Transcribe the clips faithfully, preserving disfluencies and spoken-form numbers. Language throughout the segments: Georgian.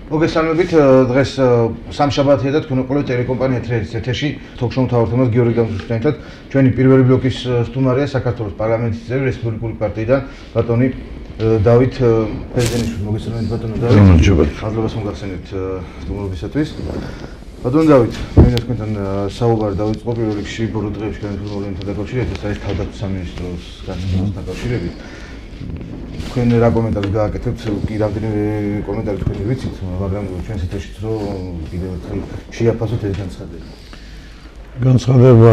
მოგესალმებით, დღეს სამშაბათია და თქვენ უყურებთ ტელეკომპანია ტრეის ეთერში თოქ-შოუ მთავარ გიორგი გამსუხნიათად. ჩვენი პირველი ბლოკის სტუმარია საქართველოს პარლამენტის წევრი რესპუბლიკური პარტიიდან ბატონი დავით ფერდენიშვილი. მოგესალმებით ბატონო დავით. მადლობას მოგახსენებთ სტუმრობისათვის. ბატონო დავით, მე თქვენთან საუბარი დავიწყო პირველ რიგში ბოლო დღეებში განხილვადებასთან დაკავშირებით, ეს არის თავდაცვის სამინისტროს განცხადებასთან დაკავშირებით. თქვენ რა კომენტარს გააკეთებთ? კი რამდენიმე კომენტარი თქვენი ვიცით, მაგრამ ჩვენს ეთერშიც რომ კიდევ ერთხელ შეაფასოთ ეს განცხადება. განცხადება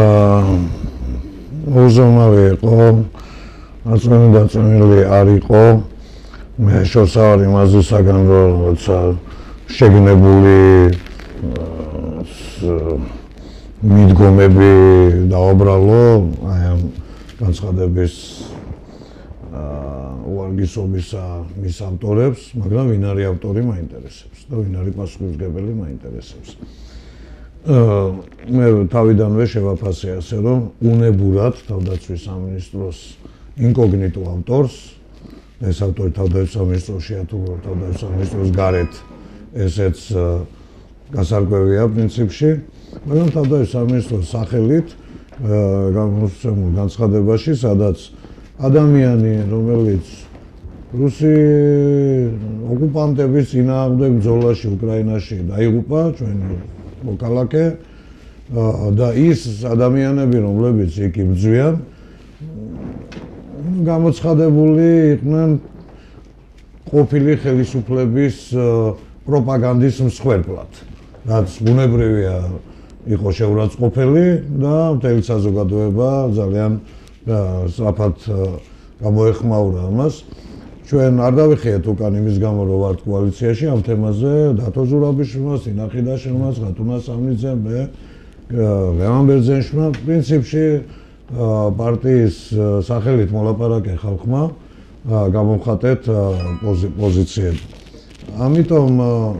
უზომავი იყო, აწმენი დაწმენილი არ იყო. მე შორსავარ იმაზისაგან, რომ როცა შეგნებული მიდგომები დაუბრალო აი ამ განცხადების უარგისობისა მის ავტორებს, მაგრამ ვინ არის ავტორი მაინტერესებს და ვინ არის პასუხისმგებელი მაინტერესებს. მე თავიდანვე შევაფასე ასე, რომ უნებურად თავდაცვის სამინისტროს ინკოგნიტო ავტორს, ეს ავტორი თავდაცვის სამინისტროშია თუ თავდაცვის სამინისტროს გარეთ, ესეც გასარკვევია პრინციპში, მაგრამ თავდაცვის სამინისტროს სახელით გამოსცემულ განცხადებაში, სადაც ადამიანი, რომელიც რუსი ოკუპანტების წინააღმდეგ ბრძოლაში უკრაინაში დაიღუპა, ჩვენი მოქალაქე და ის ადამიანები, რომლებიც იქ იბრძვიან, გამოცხადებული იყვნენ ყოფილი ხელისუფლების პროპაგანდის მსხვერპლად, რაც ბუნებრივია იყო შეურაცხყოფელი და მთელი საზოგადოება ძალიან სწრაფად გამოეხმაურა ამას. ჩვენ არ დავიხიეთ უკან იმის გამო, რომ ვართ კოალიციაში ამ თემაზე, დათო ზურაბიშვილმა, სინახი დაშენმა, ღათუნა სამნიძემ, მე ლევან ბერძენიშვილმა, პრინციპში პარტიის სახელით მოლაპარაკე ხალხმა გამოვხატეთ პოზიციები. ამიტომ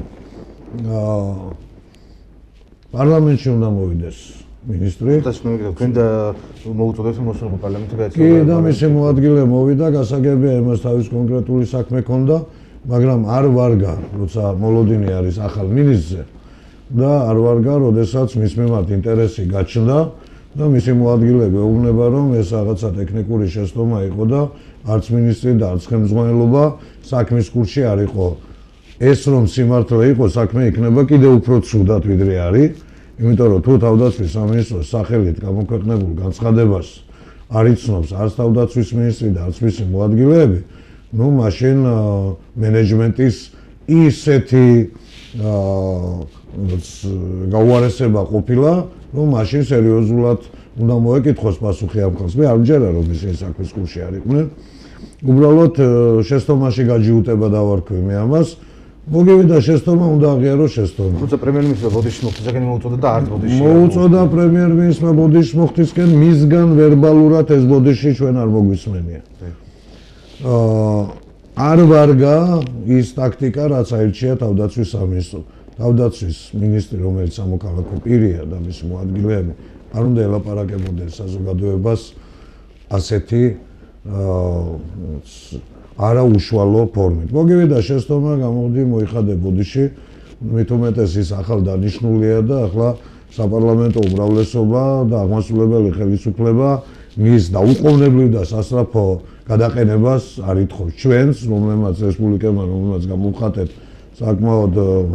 პარლამენტში უნდა მოვიდეს მინისტრი. თქვენ და მოუწოდეთ მოსულიყო პარლამენტში გაეცემა. კი, და მისი მოადგილე მოვიდა, გასაგებია იმას თავის კონკრეტული საქმე ჰქონდა, მაგრამ არ ვარგა, როცა მოლოდინი არის ახალ მინისტრზე და არ ვარგა, როდესაც მის მიმართ ინტერესი გაჩნდა და მისი მოადგილე ეუბნება, რომ ეს რაღაცა ტექნიკური შეცდომა იყო და არც მინისტრი და არც ხელმძღვანელობა საქმის კურსში არ იყო. ეს რომ სიმართლე იყო, საქმე იქნება კიდევ უფრო ცუდად ვიდრე არის. იმიტომ რომ თუ თავდაცვის სამინისტროს სახელით გამოქვეყნებულ განცხადებას არ იცნობს არც თავდაცვის მინისტრი და არც მისი მოადგილეები, ნუ მაშინ მენეჯმენტის ისეთი გაუარესება ყოფილა, რომ მაშინ სერიოზულად უნდა მოეკითხოს პასუხი ამ ხალხს. მე არ მჯერა რომ ისინი საქმის კურსში არ იყვნენ. უბრალოდ შეცდომაში გაჯიუტება დავარქვი მე ამას. მოგივიდა შეცდომა, უნდა აღიაროს შეცდომა. თუმცა პრემიერ-მინისტრმა ბოდიშმოხთისკენ მოუწოდა და არც ბოდიში მოუწოდა პრემიერ-მინისტრმა ბოდიშმოხთისკენ, მისგან ვერბალურად ეს ბოდიში ჩვენ არ მოგვისმენია. აა არ ვარგა ის ტაქტიკა, რაც აირჩია თავდაცვის სამინისტრო. თავდაცვის მინისტრი, რომელიც სამოქალაქო პირია და მისი მოადგილეები, არ უნდა ელაპარაკებოდნენ საზოგადოებას ასეთი აა არა უშუალო ფორმით. მოგივიდა შეცდომა, გამოვდი, მოიხადე ბოდიში, მით უმეტეს ის ახალ დანიშნულია და ახლა საპარლამენტო უმრავლესობა და აღმასრულებელი ხელისუფლება მის დაუყოვნებლივ და სასწრაფო გადაყენებას არ ითხოვს ჩვენს, რომელმაც რესპუბლიკებმა, რომელმაც გამოვხატეთ საკმაოდ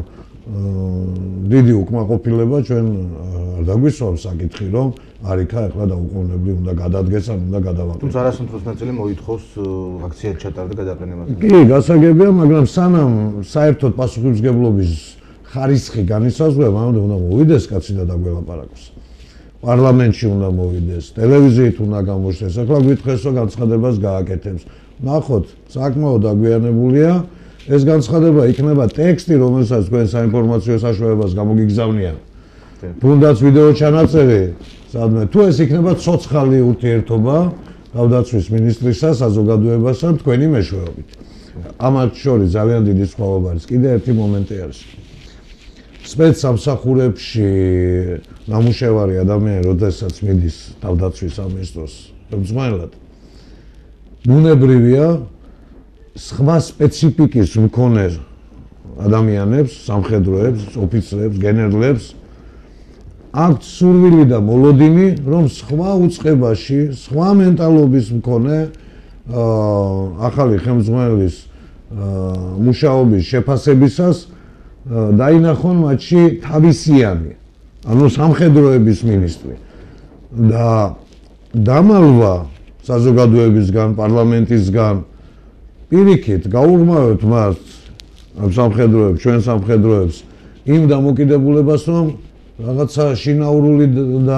დიდი უკმაყოფილება, ჩვენ არ დაგვისვამს საკითხი, რომ არ იქა ახლა დაუყოვნებლივ უნდა გადადგეს ან უნდა გადავაყენოს. თუმცა არასდროს ნაწილი მოითხოვს აქცია ჩატარდა გადაყენებას. კი, გასაგებია, მაგრამ სანამ საერთოდ პასუხისმგებლობის ხარისხი განისაზღვრება, მანამდე უნდა მოვიდეს კაცი და დაგველაპარაკოს. პარლამენტში უნდა მოვიდეს, ტელევიზიით უნდა გამოჩნდეს. ახლა გვითხრეს, რომ განცხადებას გააკეთებს. ნახოთ, საკმაოდ დაგვიანებულია. ეს განცხადება იქნება ტექსტი, რომელსაც თქვენ საინფორმაციო საშუალებას გამოგიგზავნია. თუნდაც ვიდეო ჩანაწერი, სადმე თუ ეს იქნება ცოცხალი ურთიერთობა თავდაცვის მინისტრისა, საზოგადოებასთან თქვენი მეშვეობით. ამათ შორის ძალიან დიდი სხვაობა არის. კიდე ერთი მომენტი არის. სპეცსამსახურებში ნამუშევარი ადამიანი, როდესაც მიდის თავდაცვის სამინისტროს ხელმძღვანელად, ბუნებრივია სხვა სპეციფიკის მქონე ადამიანებს, სამხედროებს, ოფიცრებს, გენერლებს აქვთ სურვილი და მოლოდინი, რომ სხვა უწყებაში, სხვა მენტალობის მქონე ახალი ხელმძღვანელის მუშაობის შეფასებისას დაინახონ მათში თავისიანი, ანუ სამხედროების მინისტრი და დამალვა საზოგადოებისგან, პარლამენტისგან პირიქით გაუღმავებთ მას სამხედროებს, ჩვენ სამხედროებს იმ დამოკიდებულებას, რომ რაღაცა შინაურული და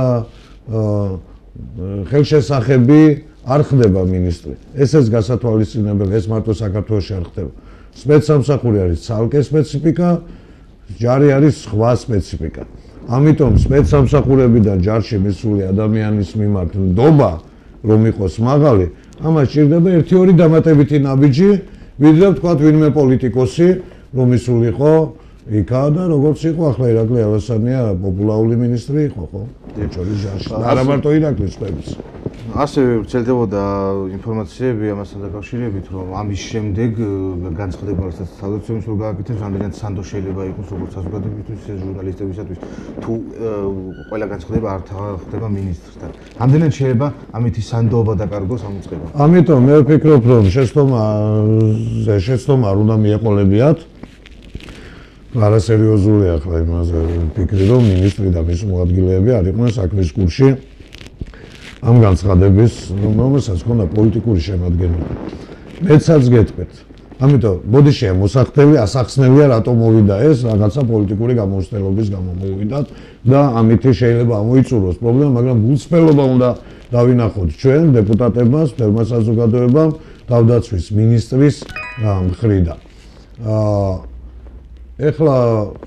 ხელშესახები არ ხდება მინისტრი. ესეც გასათვალისწინებელი, ეს მარტო საქართველოში არ ხდება. სპეცსამსახური არის ცალკე სპეციფიკა, ჯარი არის სხვა სპეციფიკა. ამიტომ სპეცსამსახურებიდან ჯარში მისული ადამიანის მიმართ ნდობა რომ იყოს მაღალი, ამას სჭირდება ერთი-ორი დამატებითი ნაბიჯი, ვიდრე ვთქვათ ვინმე პოლიტიკოსი რომ მისულიყო იქა და როგორც იყო ახლა ირაკლი ალასანია პოპულარული მინისტრი იყო, ხო? ეჭვრის ჯარში. არა მარტო ირაკლის სპეცს. ასევე ვრცელდებოდა ინფორმაციები ამასთან დაკავშირებით, რომ ამის შემდეგ განცხადება რასაც თავდაცვის რო გააკეთებს, რამდენად სანდო შეიძლება იყოს როგორც საზოგადოებისთვის, ისე ჟურნალისტებისათვის, თუ ყველა განცხადება არ ხდება მინისტრთან. რამდენად შეიძლება ამითი სანდოობა დაკარგოს ამ უწყებამ? ამიტომ მე ვფიქრობ, რომ შეცდომა შეცდომა არ უნდა მიეყოლებიათ. არასერიოზული ახლა იმაზე ვფიქრი, რომ მინისტრი და მის მოადგილეები არ იყვნენ საქმის კურსში ამ განცხადების, რომელსაც ჰქონდა პოლიტიკური შემადგენლობა. მეცაც გეტყვით. ამიტომ ბოდიში მოსახდელი, ასახსნელია რატომ მოვიდა ეს, რაღაცა პოლიტიკური გამოცდილების გამო მოვიდათ და ამით შეიძლება ამოიწუროს პრობლემა, მაგრამ გულწრფელობა უნდა დავინახოთ ჩვენ დეპუტატებმა, მწერმა საზოგადოებამ, თავდაცვის მინისტრის მხრიდან. აა ეხლა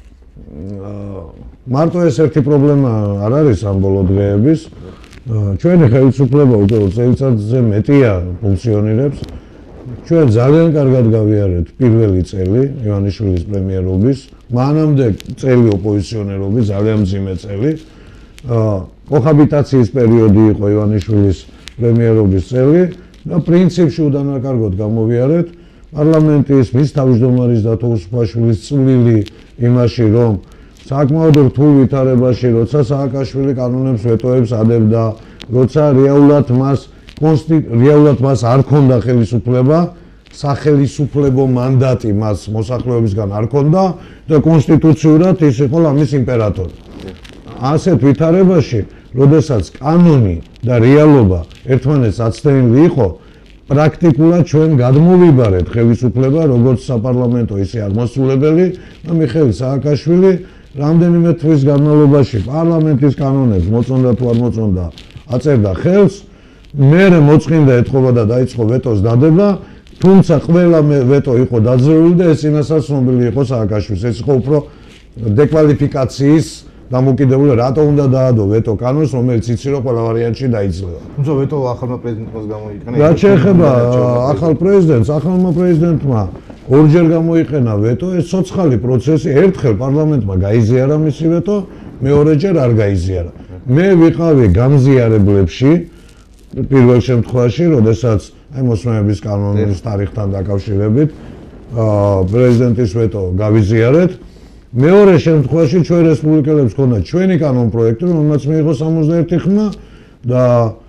მარტო ეს ერთი პრობლემა არ არის ამ ბოლო დღეების. ჩვენი ხელისუფლება უკვე წელიწადზე მეტია ფუნქციონირებს. ჩვენ ძალიან კარგად გავიარეთ პირველი წელი ივანიშვილის პრემიერობის, მანამდე წელი ოპოზიციონერობის, ძალიან მძიმე წელი. კოჰაბიტაციის პერიოდი იყო ივანიშვილის პრემიერობის წელი და პრინციპში უდანაკარგოდ გამოვიარეთ. პარლამენტის, მის თავმჯდომარის დათო უსუფაშვილის წვლილი იმაში, რომ საკმაოდ რთულ ვითარებაში, როცა სააკაშვილი კანონებს ვეტოებს ადებდა, როცა რეალურად მას რეალურად მას არ ქონდა ხელისუფლება, სახელისუფლებო მანდატი მას მოსახლეობისგან არ ქონდა და კონსტიტუციურად ის იყო ლამის იმპერატორი. ასეთ ვითარებაში, როდესაც კანონი და რეალობა ერთმანეთს აცდენილი იყო, პრაქტიკულად ჩვენ გადმოვიბარეთ ხელისუფლება, როგორც საპარლამენტო, ისე აღმასრულებელი და მიხეილ სააკაშვილი რამდენიმე თვის განმავლობაში პარლამენტის კანონებს მოწონდა თუ არ მოწონდა, აწერდა ხელს, მერე მოწყინდა ეთყობა და დაიწყო ვეტოს დადება, თუმცა ყველა ვეტო იყო დაძლეული და ეს წინასწარ ცნობილი იყო სააკაშვილს. ეს იყო უფრო დეკვალიფიკაციის დამოკიდებული, რატო უნდა დაადო ვეტო კანონს, რომელიც იცი რომ ყველა ვარიანტში დაიძლევა. თუმცა ვეტო ახალმა პრეზიდენტმა გამოიყენა. რაც შეეხება ახალ პრეზიდენტს, ახალმა პრეზიდენტმა ორჯერ გამოიყენა ვეტო, ეს ცოცხალი პროცესი, ერთხელ პარლამენტმა გაიზიარა მისი ვეტო, მეორეჯერ არ გაიზიარა. მე ვიყავი გამზიარებლებში პირველ შემთხვევაში, როდესაც აი მოსმენების კანონის თარიღთან დაკავშირებით პრეზიდენტის ვეტო გავიზიარეთ. მეორე შემთხვევაში ჩვენ რესპუბლიკელებს ქონდა ჩვენი კანონ პროექტი, რომელმაც მიიღო სამოცდაერთი ხმა და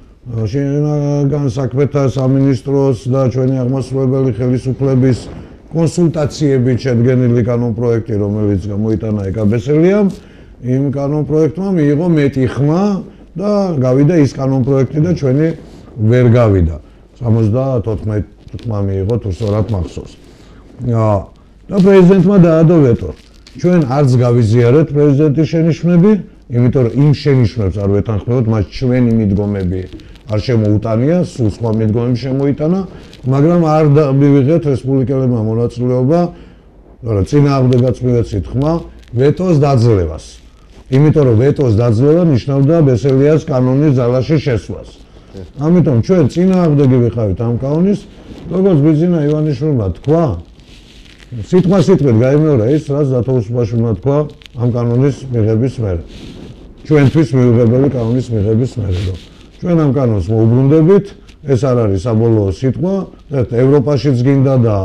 შინაგან საქმეთა სამინისტროს და ჩვენი აღმასრულებელი ხელისუფლების კონსულტაციებით შედგენილი კანონ პროექტი, რომელიც გამოიტანა ეკაბესელიამ, იმ კანონ პროექტმა მიიღო მეტი ხმა და გავიდა ის კანონ პროექტი და ჩვენი ვერ გავიდა. სამოცდათოთხმეტი ხმა მიიღო თუ სწორად მახსოვს. და პრეზიდენტმა დაადო ვეტო. ჩვენ არც გავიზიარეთ პრეზიდენტის შენიშვნები, იმიტომ რომ იმ შენიშვნებს არ ვეთანხმებოდ, მას ჩვენი მიდგომები არ შემოუტანია, სულ სხვა მიდგომები შემოიტანა, მაგრამ არ მივიღეთ რესპუბლიკელებმა მონაწილეობა, რომ წინააღმდეგაც მივეცით ხმა ვეტოს დაძლევას. იმიტომ რომ ვეტოს დაძლევა ნიშნავდა ბესელიას კანონის ძალაში შესვლას. ამიტომ ჩვენ წინააღმდეგი ვიყავით ამ კანონის, როგორც ბიზინა ივანიშვილმა თქვა, სიტყვა სიტყვით გაიმეორა ის, რაც დათო უსუფაშვილმა თქვა ამ კანონის მიღების მერე. ჩვენთვის მიუღებელი კანონის მიღების მერე, რომ ჩვენ ამ კანონს მოუბრუნდებით, ეს არ არის საბოლოო სიტყვა, ევროპაშიც გინდა და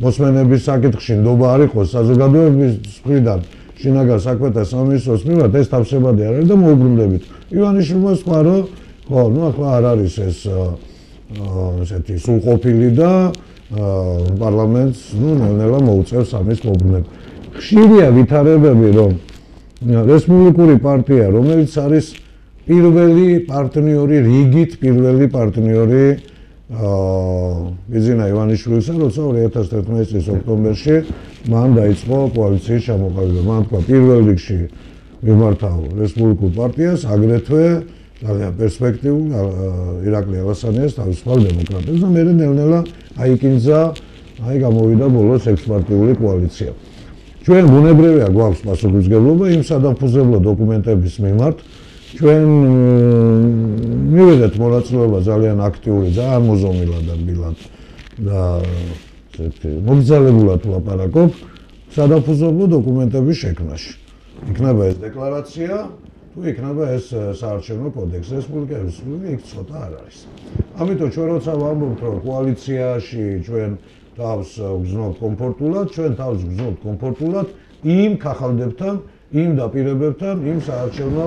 მოსმენების საკითხში ნდობა არ იყოს საზოგადოების მხრიდან შინაგან საქმეთა სამინისტროს მიმართ, ეს თავსებადი არ არის და მოუბრუნდებით. ივანიშვილმა თქვა, რომ ხო, ნუ ახლა არ არის ეს ესეთი სრულყოფილი და პარლამენტს ნუ ნელ-ნელა მოუწევს ამის მოუბრუნება. ხშირია ვითარებები, რომ რესპუბლიკური პარტია, რომელიც არის პირველი პარტნიორი, რიგით პირველი პარტნიორი ბიზინა ივანიშვილისა, როცა ორი ათას თერთმეტი წლის ოქტომბერში მან დაიწყო კოალიციის ჩამოყალიბება. მან თქვა პირველ რიგში მიმართავ რესპუბლიკურ პარტიას, აგრეთვე ძალიან პერსპექტიულ ირაკლი ალასანიას თავისუფალ დემოკრატებს და მერე ნელ-ნელა აიკინძა, აი გამოვიდა ბოლოს ექსპარტიული კოალიცია. ჩვენ ბუნებრივია გვაქვს პასუხისმგებლობა იმ სადამფუძნებლო დოკუმენტების მიმართ. ჩვენ მივიღეთ მონაწილეობა ძალიან აქტიური, ძალიან მოზომილად და ბილად და ესეთი მოგზაურულად ვლაპარაკობ სადამფუძნებლო დოკუმენტების შექმნაში. იქნება ეს დეკლარაცია, თუ იქნება ეს საარჩევნო კოდექსი, რესპუბლიკების იქ ცოტა არ არის. ამიტომ ჩვენ როცა ვამბობთ, რომ კოალიციაში ჩვენ თავს ვგზნობთ კომფორტულად, ჩვენ თავს ვგზნობთ კომფორტულად იმ ხახალდებთან, იმ დაპირებებთან, იმ საარჩევნო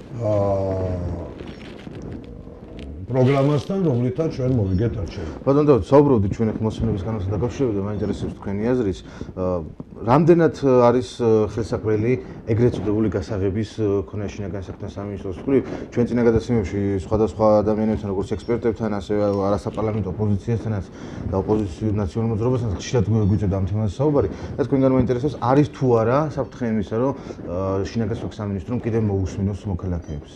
პროგრამასთან, რომლითაც ჩვენ მოვიგეთ არჩევნები. ბატონო, საუბრობდით ჩვენ ახლა მოსმენების განმავლობაში დაკავშირებით და მაინტერესებს თქვენი აზრიც. რამდენად არის ხელსაყრელი ეგრეთ წოდებული გასაღების ქონა შინაგან საქმეთა სამინისტროს მხრივ? ჩვენ წინა გადაცემებში სხვადასხვა ადამიანებთან, როგორც ექსპერტებთან, ასევე არასაპარლამენტო ოპოზიციასთანაც და ოპოზიციურ ნაციონალურ მოძრაობასთან ხშირად გვიწევდა ამ თემაზე საუბარი. და თქვენგან მაინტერესებს, არის თუ არა საფრთხე იმისა, რომ შინაგან საქმეთა სამინისტრომ კიდევ მოусმინოს მოქალაქეებს?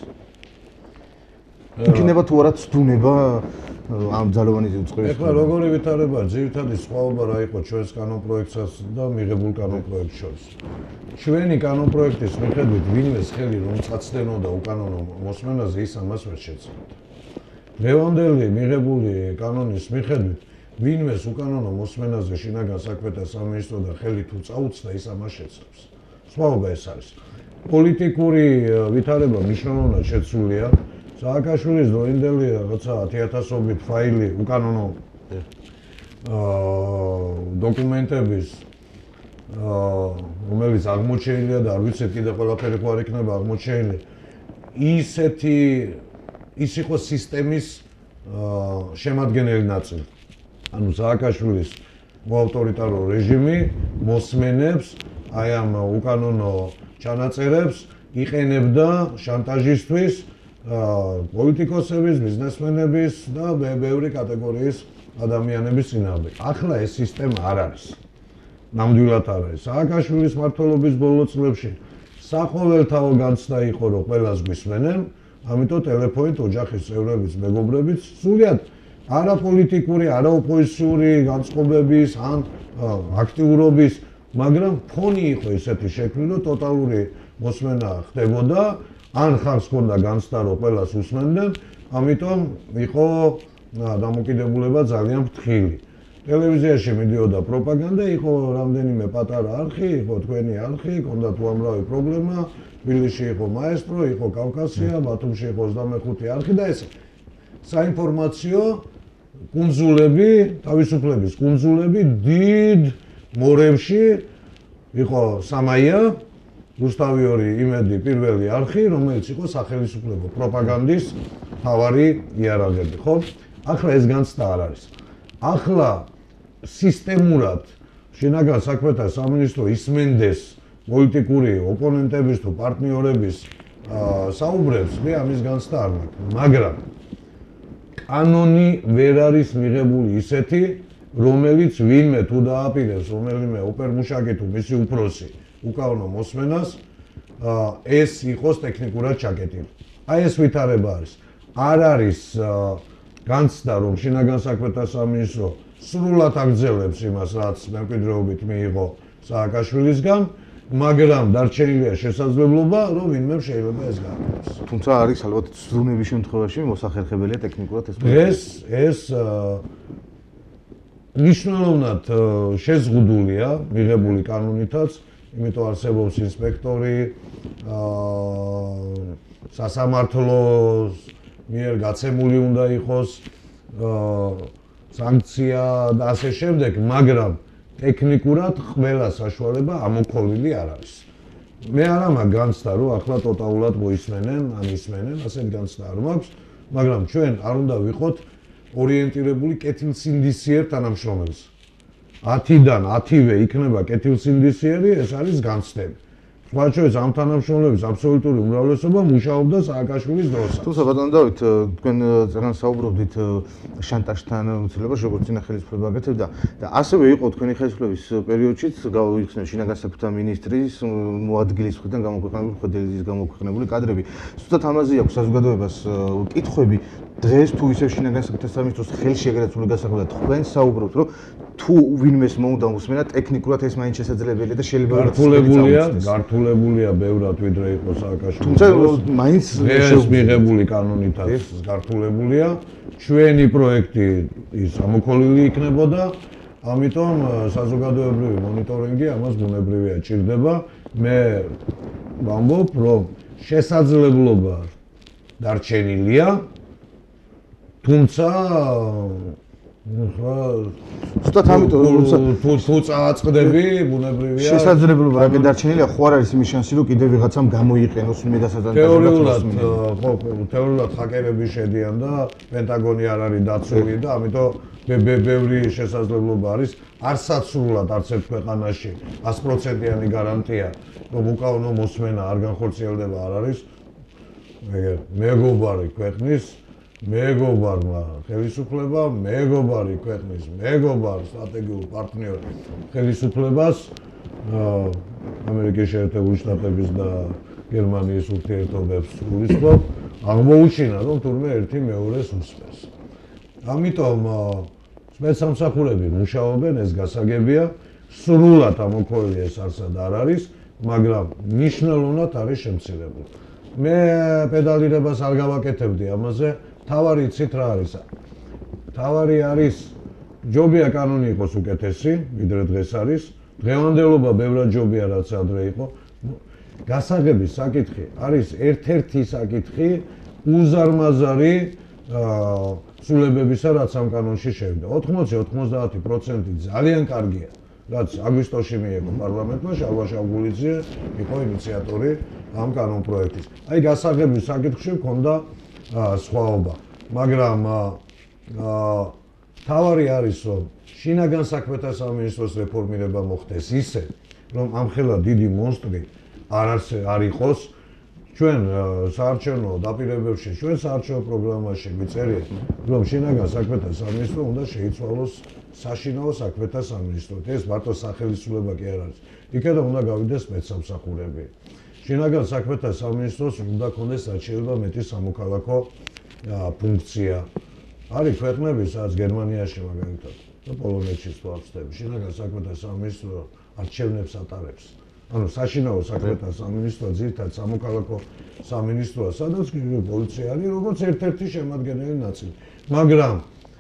იქნება თუ არა ცდუნება ამ ძალოვანი უწყების. ეხლა როგორი ვითარება, ძირითადი სხვაობა რა იყო ჩვენს კანონპროექტსა და მიღებულ კანონპროექტს შორის. ჩვენი კანონპროექტის მიხედვით ვინმეს ხელი რომ წაცდენოდა უკანონო მოსმენაზე, ის ამას ვერ შეძლებდა. დღევანდელი მიღებული კანონის მიხედვით ვინმეს უკანონო მოსმენაზე შინაგან საქმეთა სამინისტროდან ხელი თუ წაუწდა, ის ამას შეძლებს. სხვაობა ეს არის. პოლიტიკური ვითარება მნიშვნელოვნად შეცვლილია. სააკაშვილის დროინდელი როცა ათიათასობით ფაილი უკანონო დოკუმენტების რომელიც აღმოჩენილია და არ ვიცით კიდე ყველაფერი ხო არ იქნება აღმოჩენილი ისეთი ის იყო სისტემის შემადგენელი ნაწილი. ანუ სააკაშვილის მოავტორიტარო რეჟიმი მოსმენებს აი ამ უკანონო ჩანაწერებს იყენებდა შანტაჟისთვის პოლიტიკოსების, ბიზნესმენების და ბევრი კატეგორიის ადამიანების წინააღმდეგ. ახლა ეს სისტემა არ არის. ნამდვილად არ არის. სააკაშვილის მმართველობის ბოლო წლებში საყოველთაო განცდა იყო, რომ ყველას გვისმენენ, ამიტომ ტელეფონით ოჯახის წევრებიც, მეგობრებიც სულიად არაპოლიტიკური, არაოპოზიციური განწყობების ან აქტიურობის, მაგრამ ფონი იყო ისეთი შექმნილი, რომ ტოტალური მოსმენა ხდებოდა. ან ხალხს ჰქონდა განცდა, რომ ყველას უსმენდნენ, ამიტომ იყო დამოკიდებულება ძალიან ფრთხილი. ტელევიზიაში მიდიოდა პროპაგანდა, იყო რამდენიმე პატარა არხი, იყო თქვენი არხი, ჰქონდათ უამრავი პრობლემა, თბილისში იყო მაესტრო, იყო კავკასია, ბათუმში იყო ოცდამეხუთი არხი და ეს საინფორმაციო კუნძულები, თავისუფლების კუნძულები დიდ მორევში იყო სამაია რუსთავი იმედი პირველი არხი, რომელიც იყო სახელმწიფო პროპაგანდის მთავარი იარაღები, ხო? ახლა ეს განცდა არ არის. ახლა სისტემურად შინაგან საქმეთა სამინისტრო ისმენდეს პოლიტიკური ოპონენტების თუ პარტნიორების საუბრებს, მე ამის განცდა არ მაქვს, მაგრამ კანონი ვერ არის მიღებული ისეთი, რომელიც ვინმე თუ დააპირებს, რომელიმე ოპერმუშაკი თუ მისი უფროსი უკანონო მოსმენას ეს იყოს ტექნიკურად ჩაკეტილი. აი ეს ვითარება არის. არ არის განცდა, რომ შინაგან საქმეთა სამინისტრო სრულად აგრძელებს იმას, რაც მემკვიდრეობით მიიღო სააკაშვილისგან, მაგრამ დარჩენილია შესაძლებლობა, რომ ვინმე შეიძლება ეს გააკეთოს. თუმცა არის ალბათ ცდუნების შემთხვევაში მოსახერხებელია ტექნიკურად ეს. ეს ეს მნიშვნელოვნად შეზღუდულია მიღებული კანონითაც. იმიტომ არსებობს ინსპექტორი, სასამართლოს მიერ გაცემული უნდა იყოს, სანქცია და ასე შემდეგ, მაგრამ ტექნიკურად ყველა საშუალება ამოქოლილი არ არის. მე არა მაქვს განცდა, რომ ახლა ტოტალურად მოისმენენ, ან ისმენენ, ასეთ განცდა არ მაქვს, მაგრამ ჩვენ არ უნდა ვიყოთ ორიენტირებული კეთილსინდისიერ თანამშრომელს. ათიდან ათივე იქნება კეთილსინდისიერი, ეს არის განცდები. სხვა შორის ამ თანამშრომლების აბსოლუტური უმრავლესობა მუშაობდა სააკაშვილის დროსაც. თუმცა ბატონო დავით, თქვენ ძალიან საუბრობდით შანტაჟთან უცილებას, როგორც წინა ხელისუფლება აკეთებდა და ასევე იყო თქვენი ხელისუფლების პერიოდშიც გავიხსენე შინაგან საქმეთა მინისტრის მოადგილის მხრიდან გამოქვეყნებული ხვედელის გამოქვეყნებული კადრები. ზუსტად ამაზე აქვს საზოგადოებას კითხვები. დღეს თუ ისევ შინაგან საქმეთა სამინისტროს ხელში ეგრეთ წული გასაგებია თქვენ საუბრობთ, რომ თუ ვინმეს მოუნდა უსმენა ტექნიკურად ეს მაინც შესაძლებელია და შეიძლება გართულებულია, გართულებულია ბევრად ვიდრე იყო სააკაშვილის. თუმცა მაინც ეს მიღებული კანონითაც გართულებულია. ჩვენი პროექტი ის ამოქოლილი იქნებოდა, ამიტომ საზოგადოებრივი მონიტორინგი ამას ბუნებრივია ჭირდება. მე ვამბობ, რომ შესაძლებლობა დარჩენილია, თუმცა ზუსტად ამიტომ თუ თუ წააწყდები ბუნებრივია შესაძლებლობა რაკეთ დარჩენილია, ხო არ არის იმის შანსი, რომ კიდევ ვიღაცამ გამოიყენოს მე დასაძანად თეორიულად ხო თეორიულად ჰაკერები შედიან და პენტაგონი არ არის დაცული და ამიტომ ბევრი შესაძლებლობა არის არსაცრულად არც ერთ ქვეყანაში ათი პროცენტიანი გარანტია რომ უკანონო მოსმენა არ განხორციელდება არ არის მეგობარი ქვეყნის მეგობარმა ხელისუფლებამ, მეგობარი ქვეყნის მეგობარ სტრატეგიულ პარტნიორ ხელისუფლებას ამერიკის შეერთებული შტატების და გერმანიის ურთიერთობებს გულისხმობ, აღმოუჩინა რომ თურმე ერთი მეორეს უსმენს. ამიტომ სპეცსამსახურები მუშაობენ, ეს გასაგებია, სრულად ამოქოლილი ეს არსად არ არის, მაგრამ მნიშვნელოვნად არის შემცირებული. მე პედალირებას არ გავაკეთებდი ამაზე. თავარი იცით რა არის? თავარი არის ჯობია კანონი იყოს უკეთესი, ვიდრე დღეს არის. დღევანდელობა ბევრად ჯობია რაც ადრე იყო. გასაღების საკითხი არის ერთ-ერთი საკითხი უზარმაზარი ცვლილებებისა, რაც ამ კანონში შევიდა. ოთხმოცი ოცდაათი პროცენტი ძალიან კარგია, რაც აგვისტოში მიიღო პარლამენტმა, შალვა შავგულიძე იყო ინიციატორი ამ კანონ პროექტის. აი გასაღების საკითხში მქონდა სხვაობა, მაგრამ თავარი არის, რომ შინაგან საქმეთა სამინისტროს რეფორმირება მოხდეს ისე, რომ ამხელა დიდი მონსტრი არ არ იყოს. ჩვენ საარჩევნო დაპირებებში, ჩვენ საარჩევნო პროგრამაში გვიწერია, რომ შინაგან საქმეთა სამინისტრო უნდა შეიცვალოს საშინაო საქმეთა სამინისტროდ. ეს მარტო სახელისუფლება კი არ არის. იქედან უნდა გავიდეს სპეცსამსახურები. შინაგან საქმეთა სამინისტროს უნდა ქონდეს საჩიელება მეტი სამოქალაქო ფუნქცია. არის ქვეყნები, სადაც გერმანიაში მაგალითად და პოლონეთში ვაცდები, შინაგან საქმეთა სამინისტრო არჩევნებს ატარებს. ანუ საშინაო საქმეთა სამინისტრო ძირითადად სამოქალაქო სამინისტროა, სადაც პოლიცია არის როგორც ერთ-ერთი შემადგენელი ნაწილი. მაგრამ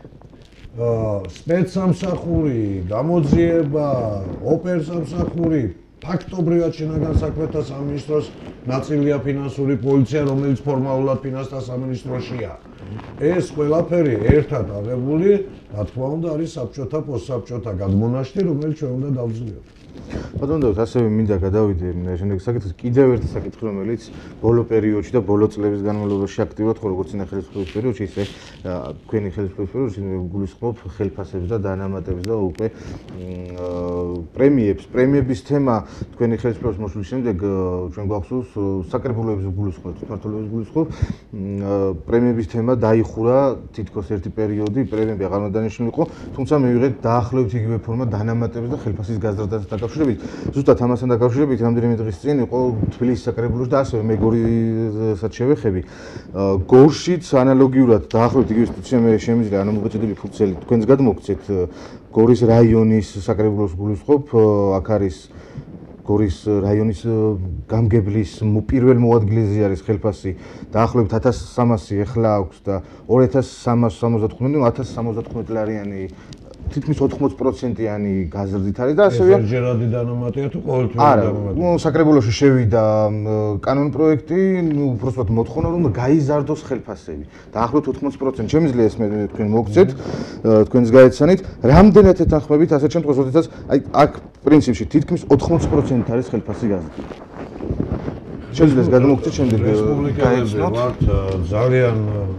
სპეცსამსახური, გამოძიება, ოპერსამსახური ფაქტობრივად შინაგან საქმეთა სამინისტროს ნაწილია ფინანსური პოლიცია, რომელიც ფორმალურად ფინანსთა სამინისტროშია. ეს ყველაფერი ერთად აღებული, რა თქმა უნდა, არის საბჭოთა პოსტსაბჭოთა გადმონაშთი, რომელიც ჩვენ უნდა დავძლიოთ. ბატონო დავით, ასევე მინდა გადავიდე შემდეგ საკითხს, კიდევ ერთი საკითხი, რომელიც ბოლო პერიოდში და ბოლო წლების განმავლობაში აქტიურად ხო როგორც წინა ხელისუფლების პერიოდში, ისე თქვენი ხელისუფლების პერიოდში გულისხმობ ხელფასებს და დანამატებს და უკვე პრემიებს. პრემიების თემა თქვენი ხელისუფლების მოსვლის შემდეგ ჩვენ გვახსოვს საკრებულოების გულისხმობ, თვითმმართველობის გულისხმობ. პრემიების თემა დაიხურა თითქოს ერთი პერიოდი, პრემიები აღარ დანიშნული იყო, თუმცა მივიღეთ დაახლოებით იგივე ფორმა დანამატებს და ხელფასის გაზრდასთან დაკავშირებით. ზუსტად ამასთან დაკავშირებით რამდენიმე დღის წინ იყო თბილისის საკრებულოში და ასევე მეგორისაც შევეხები. გორშიც ანალოგიურად დაახლოებით იგივე სიტუაცია მე შემიძლია ანუ მოგეწოდები ფურცელი თქვენს გადმოგცეთ გორის რაიონის საკრებულოს გულისხმობ, აქ არის გორის რაიონის გამგებლის პირველ მოადგილეზე არის ხელფასი დაახლოებით ათას სამასი ეხლა აქვს და ორი ათას სამას სამოცდათხმეტი ათას სამოცდათხმეტი ლარიანი თითქმის ოთხმოცი პროცენტიანი გაზრდით არის და ასევე ესჯერადი დანამატია თუ ყოველთვიური არა, დანამატია? ნუ საკრებულოში შევიდა კანონ პროექტი, ნუ უბრალოდ მოთხოვნა რომ გაიზარდოს ხელფასები. დაახლოებით ოთხმოცი პროცენტი. შემიძლია ეს მე თქვენ მოგცეთ, თქვენს გაეცანით, რამდენად ეთანხმებით ასეთ შემთხვევაში, როდესაც აი აქ პრინციპში თითქმის ოთხმოცი პროცენტი არის ხელფასი გაზრდილი. შეიძლება ეს გადმოგცეთ შემდეგ რესპუბლიკელები ვართ ძალიან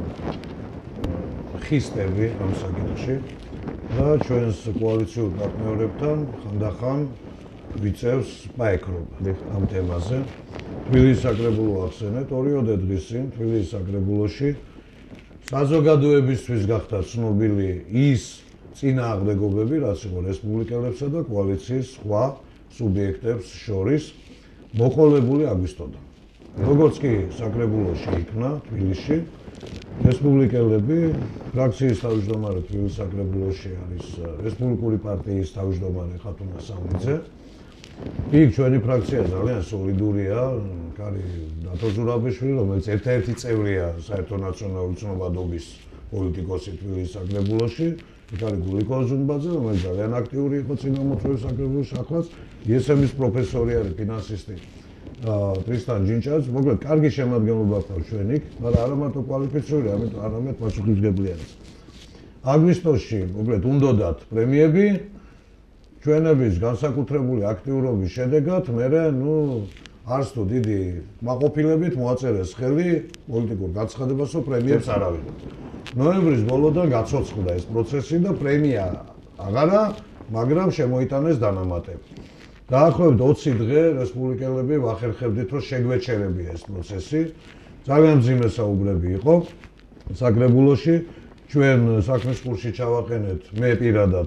ხისტები ამ საკითხში და ჩვენს კოალიციურ პარტნიორებთან ხანდახან ვიცევს პაექრობა ამ თემაზე. თბილისის საკრებულო ახსენეთ, ორიოდე დღის წინ თბილისის საკრებულოში საზოგადოებისთვის გახდა ცნობილი ის წინააღმდეგობები, რაც იყო რესპუბლიკელებსა და კოალიციის სხვა სუბიექტებს შორის მოყოლებული აგვისტოდან. როგორც კი საკრებულოში იქნა თბილისში, რესპუბლიკელები, ფრაქციის თავმჯდომარე თბილისის საკრებულოში არის რესპუბლიკური პარტიის თავმჯდომარე ხათუნა სამნიძე. იქ ჩვენი ფრაქცია ძალიან სოლიდურია, კარი დათო ზურაბიშვილი, რომელიც ერთ-ერთი წევრია საერთო ნაციონალური ცნობადობის პოლიტიკოსი თბილისის საკრებულოში, იქ არის გულიკო ოზუნბაძე, რომელიც ძალიან აქტიური იყო წინამორბედის საკრებულოში, ახლაც იესემის პროფესორი არის ფინანსისტი. ტრისტან ჯინჭაც, მოკლედ კარგი შემადგენლობა აქვს ჩვენ იქ, მაგრამ არა მარტო კვალიფიციური, ამიტომ არამედ პასუხისმგებელი არის. აგვისტოში, მოკლედ, უნდოდათ პრემიები, ჩვენების განსაკუთრებული აქტიურობის შედეგად, მერე, ნუ, არც თუ დიდი მაყოფილებით მოაწერეს ხელი პოლიტიკურ გაცხადებას, რომ პრემიებს არავინ. ნოემბრის ბოლოდან გაცოცხლდა ეს პროცესი და პრემია აღარა, მაგრამ შემოიტანეს დანამატები. დაახლოებით ოცი დღე რესპუბლიკელები ვახერხებდით, რომ შეგვეჩერებია ეს პროცესი. ძალიან მძიმე საუბრები იყო საკრებულოში. ჩვენ საქმის კურსში ჩავაყენეთ მე პირადად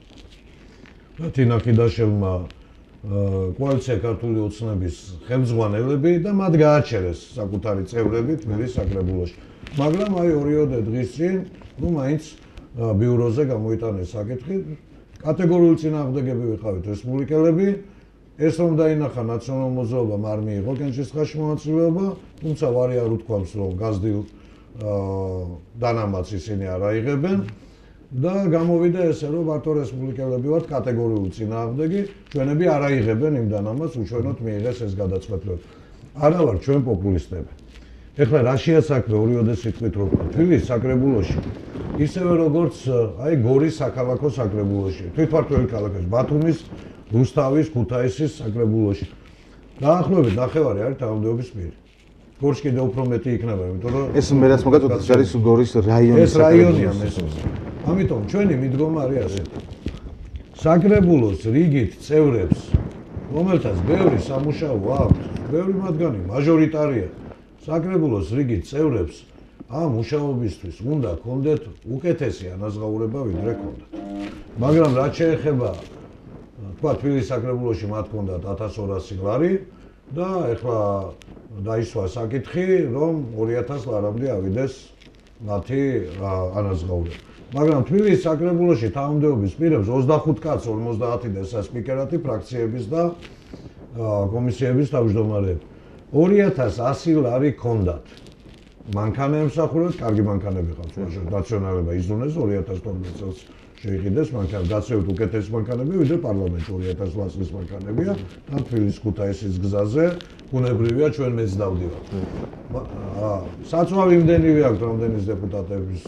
და თინა ხიდაშელმა კოალიცია ქართული ოცნების ხელმძღვანელები და მათ გააჩერეს საკუთარი წევრები თბილისის საკრებულოში. მაგრამ აი ორიოდე დღის წინ, ნუ მაინც ბიუროზე გამოიტანეს საკითხი. კატეგორიული წინააღმდეგები ვიყავით რესპუბლიკელები. ეს რომ დაინახა ნაციონალურ მოძრაობამ არ მიიღო კენჭისყრაში მონაწილეობა, თუმცა ვარი არ უთქვამს, რომ გაზრდილ დანამატს ისინი არ აიღებენ და გამოვიდა ესე, რომ მარტო რესპუბლიკელები ვართ კატეგორიული წინააღმდეგი, ჩვენები არ აიღებენ იმ დანამატს, უშუალოდ მიიღეს ეს გადაწყვეტილება. არა ვარ ჩვენ პოპულისტები. ეხლა რაშია საქმე ორიოდე სიტყვით რო ვთქვა, თბილისის საკრებულოში, ისევე როგორც აი გორის საქალაქო საკრებულოში, თვითმმართველი ქალაქების ბათუმის, რუსთავის, ქუთაისის საკრებულოში. დაახლოებით ნახევარი არის თანამდებობის პირი. გორში კიდევ უფრო მეტი იქნება, იმიტომ რომ ეს მე რაც მოგაწოდეთ, ეს არის გორის რაიონის ეს რაიონია მესამე. ამიტომ ჩვენი მიდგომა არის ასეთი. საკრებულოს რიგით წევრებს, რომელთაც ბევრი სამუშაო აქვს, ბევრი მათგანი მაჟორიტარია. საკრებულოს რიგით წევრებს ამ მუშაობისთვის უნდა ქონდეთ უკეთესი ანაზღაურება, ვიდრე ქონდათ. მაგრამ რაც შეეხება თქვა თბილისის საკრებულოში მათ ქონდათ ათას ორასი ლარი და ეხლა დაისვა საკითხი, რომ ორი ათას ლარამდე ავიდეს მათი ანაზღაურება. მაგრამ თბილისის საკრებულოში თანამდებობის პირებს ოცდახუთ კაცს ორმოცდაათი და სასპიკერატი ფრაქციების და კომისიების თავმჯდომარეები. ორი ათას ასი ლარი ქონდათ. მანქანა ემსახურებათ, კარგი მანქანები ყავთ, ნაციონალობა იზრუნეს ორი ათას თორმეტ წელს შეიყიდეს მანქანა, გაცევთ უკეთესი მანქანები, ვიდრე პარლამენტში ორი ათას ოთხ წლის მანქანებია და თბილისის ქუთაისის გზაზე ბუნებრივია ჩვენ მეც დავდივართ. საწვავი იმდენივე აქვს რამდენის დეპუტატების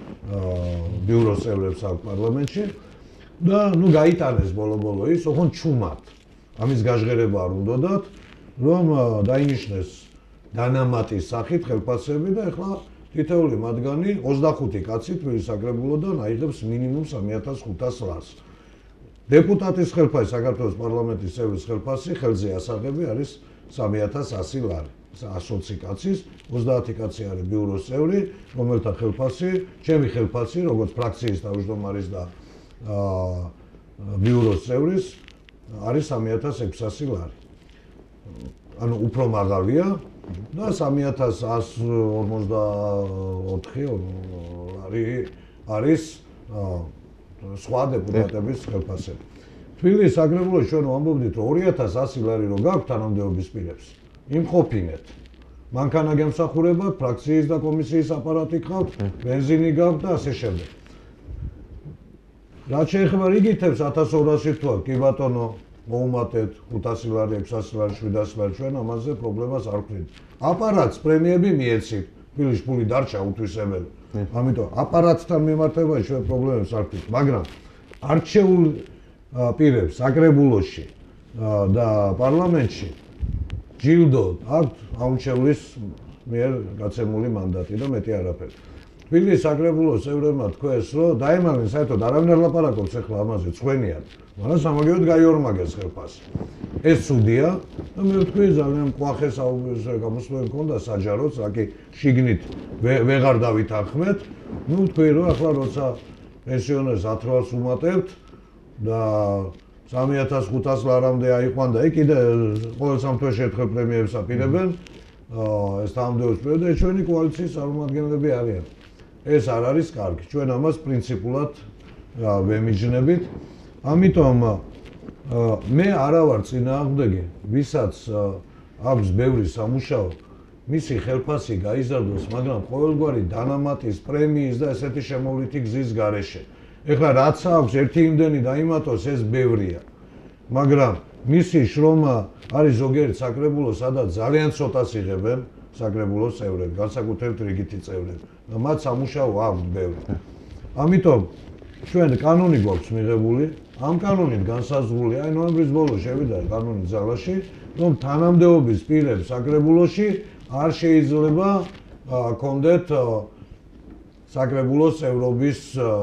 ბიუროს წევრებს აქვს პარლამენტში და ნუ გაიტანეს ბოლო-ბოლო ის, ოღონდ ჩუმად. ამის გაჟღერება არ უნდათ, რომ დაინიშნეს დანამატის სახით ხელფასები და ეხლა თითოეული მათგანი ოცდახუთი კაცი თბილისის საკრებულოდან აიღებს მინიმუმ სამი ათას ხუთას ლარს. დეპუტატის ხელფასი, საქართველოს პარლამენტის წევრის ხელფასი, ხელზე ასაღები არის სამი ათას ასი ლარი. ასოცი კაცის, ოცდაათი კაცი არის ბიუროს წევრი, რომელთა ხელფასი, ჩემი ხელფასი, როგორც ფრაქციის თავმჯდომარის და ბიუროს წევრის არის სამი ათას ექვსასი ლარი. ანუ უფრო მაღალია და სამი ათას ასი ორმოცდაოთხი ლარი არის სხვა დეპუტატების ხელფასები. თბილისის საკრებულოში ჩვენ ვამბობდით, რომ ორი ათას ასი ლარი რო გაქვთ თანამდებობის პირებს, იმყოფინეთ. მანქანა გემსახურებათ, ფრაქციის და კომისიის აპარატი გყავთ, ბენზინი გაქვთ და ასე შემდეგ. რაც შეეხება რიგითებს ათას ორასი თქვა, კი ბატონო, მოუმატეთ ხუთასი ლარი, ექვსასი ლარი, შვიდასი ლარი, ჩვენ ამაზე პრობლემას არ ვქნით. აპარატს პრემიები მიეცით, თბილისში ფული დარჩა უთვისებელი. ამიტომ აპარატთან მიმართებაში ჩვენ პრობლემებს არ ვქნით, მაგრამ არჩეულ პირებს საკრებულოში და პარლამენტში ჯილდო აქვთ აუნჩევლის მიერ გაცემული მანდატი და მეტი არაფერი. თბილისის საკრებულოს წევრებმა თქვეს, რომ დაემალნენ, საერთოდ არავინ არ ლაპარაკობს ახლა ამაზე, წვენიან, მაგრამ სამაგიეროდ გაიორმაგეს ხელფასი. ეს ცუდია და მე ვთქვი ძალიან მკვახე გამოსვლები მქონდა საჯაროც, რაკი შიგნით ვეღარ დავითანხმეთ. ნუ ვთქვი, რომ ახლა როცა პენსიონერს ათ რვას უმატებთ და სამი ათას ხუთას ლარამდე აიყვან და იქ კიდე ყოველ სამ თვეში ერთხელ პრემიებს აპირებენ. ეს თანამდებობის პერიოდში და ჩვენი კოალიციის წარმომადგენლები არიან. ეს არ არის კარგი. ჩვენ ამას პრინციპულად ვემიჯნებით. ამიტომ მე არა ვარ წინააღმდეგი, ვისაც აქვს ბევრი სამუშაო, მისი ხელფასი გაიზარდოს, მაგრამ ყოველგვარი დანამატის, პრემიის და ესეთი შემოვლითი გზის გარეშე. ეხლა რაც აქვს ერთი იმდენი დაიმატოს, ეს ბევრია. მაგრამ მისი შრომა არის ზოგიერთ საკრებულოს, სადაც ძალიან ცოტას იღებენ საკრებულოს წევრები, განსაკუთრებით რიგითი წევრები და მათ სამუშაო აქვს ბევრი. ამიტომ ჩვენ კანონი გვაქვს მიღებული, ამ კანონით განსაზღვრული, აი ნოემბრის ბოლოს შევიდა კანონი ძალაში, რომ თანამდებობის პირებს საკრებულოში არ შეიძლება ჰქონდეთ საკრებულოს წევრობის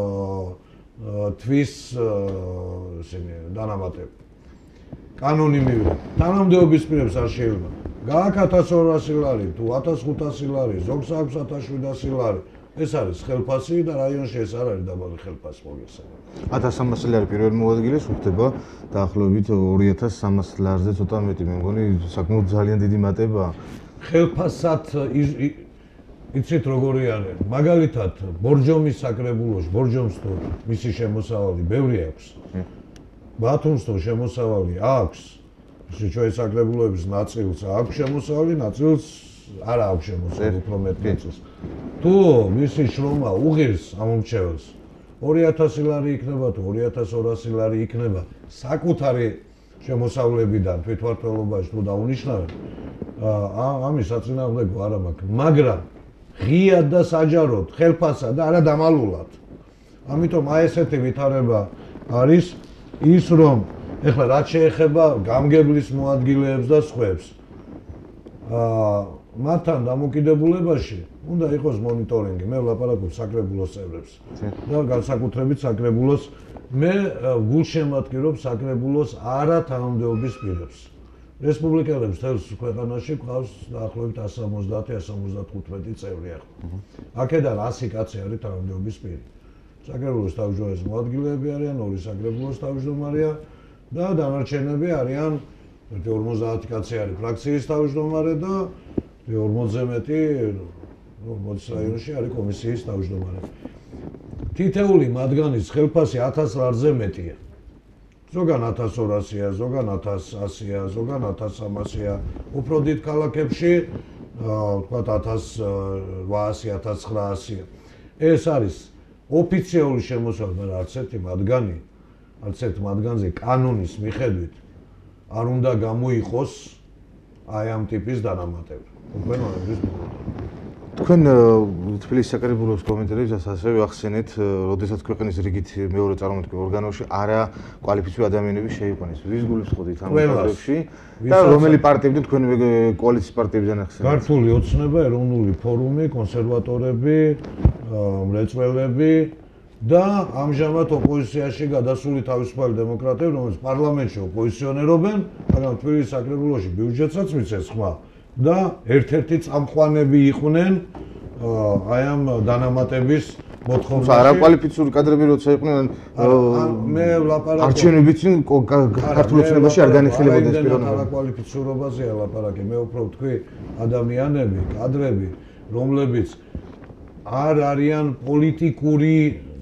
თვის დანამატები. კანონი მივიდა. თანამდებობის პირებს არ შეიძლება. გააქვს ათას ორასი ლარი, თუ ათას ხუთასი ლარი, ზოგს აქვს ათას შვიდასი ლარი. ეს არის ხელფასი და რაიონში ეს არ არის დაბალი ხელფასი მოგესალმებით. ათას სამასი ლარი პირველ მოადგილეს უხდება დაახლოებით ორი ათას სამასი ლარზე ცოტა მეტი, მე მგონი საკმაოდ ძალიან დიდი მატებაა. ხელფასად იცით როგორი არის? მაგალითად, ბორჯომის საკრებულოში, ბორჯომს თუ მისი შემოსავალი ბევრი აქვს. ბათუმს თუ შემოსავალი აქვს, ისე ჩვენი საკრებულოების ნაწილს აქვს შემოსავალი, ნაწილს არ აქვს შემოსავალი, უფრო მეტ ნაწილს. თუ მისი შრომა უღირს ამომრჩეველს, ორი ათასი ლარი იქნება თუ ორი ათას ორასი ლარი იქნება, საკუთარი შემოსავლებიდან თვითმმართველობაში თუ დაუნიშნავენ, ამის საწინააღმდეგო არ მაქვს, მაგრამ ღიად და საჯაროდ, ხელფასად და არა დამალულად. ამიტომ აი ესეთი ვითარება არის ის, რომ ეხლა რაც შეეხება გამგებლის მოადგილეებს და სხვებს, მათთან დამოკიდებულებაში უნდა იყოს მონიტორინგი. მე ვლაპარაკობ საკრებულოს წევრებს და განსაკუთრებით საკრებულოს, მე გულშემატკივრობ საკრებულოს არა თანამდებობის პირებს. რესპუბლიკელებს თელს ქვეყანაში გვყავს დაახლოებით εκατს სამოცდაათი εκατს სამოცდახუთი წევრი ახლა. აქედან ასი კაცი არის თანამდებობის პირი. საკრებულოს თავმჯდომარის მოადგილეები არიან, ორი საკრებულოს თავმჯდომარეა და დანარჩენები არიან ორმოცდაათი კაცი არის ფრაქციის თავმჯდომარე და ორმოცზე მეტი ორმოცი რაიონში არის კომისიის თავმჯდომარე. თითეული მათგანის ხელფასი ათას ლარზე მეტია. ზოგან ათას ორასია, ზოგან ათას ასია, ზოგან ათას სამასია. უფრო დიდ ქალაქებში ვთქვათ ათას რვაასი, ათას ცხრაასია. ეს არის ოფიციალური შემოსავალი, მაგრამ არც ერთი მათგანი, არც ერთ მათგანზე კანონის მიხედვით არ უნდა გამოიყოს აი ამ ტიპის დანამატები. უკვე ნოემბრის ბოლომდე. თქვენ თბილისის საკრებულოს კომენტარებსაც ასევე ახსენეთ, როდესაც ქვეყნის რიგით მეორე წარმომადგენელ ორგანოში არა კვალიფიციური ადამიანები შეიყვანეს. ვის გულებს ხოდით ამ პრობლემებში და რომელი პარტიებიდან თქვენ კოალიციის პარტიებიდან ახსენეთ? ქართული ოცნება, ეროვნული ფორუმი, კონსერვატორები, მრეწველები და ამჟამად ოპოზიციაში გადასული თავისუფალი დემოკრატები, რომლებიც პარლამენტში ოპოზიციონერობენ, მაგრამ თბილისის საკრებულოში ბიუჯეტსაც მიცეს ხმა. და ერთ-ერთი წამყვანები იყვნენ აი ამ დანამატების მოთხოვნაში. არა კვალიფიციური კადრები როცა იყვნენ მე ვლაპარაკობ არჩევნებით ქართულ ოცნებაში არ განიხილებოდა ეს პიროვნება. არა კვალიფიციურობაზეა ლაპარაკი. მე უფრო ვთქვი ადამიანები, კადრები, რომლებიც არ არიან პოლიტიკური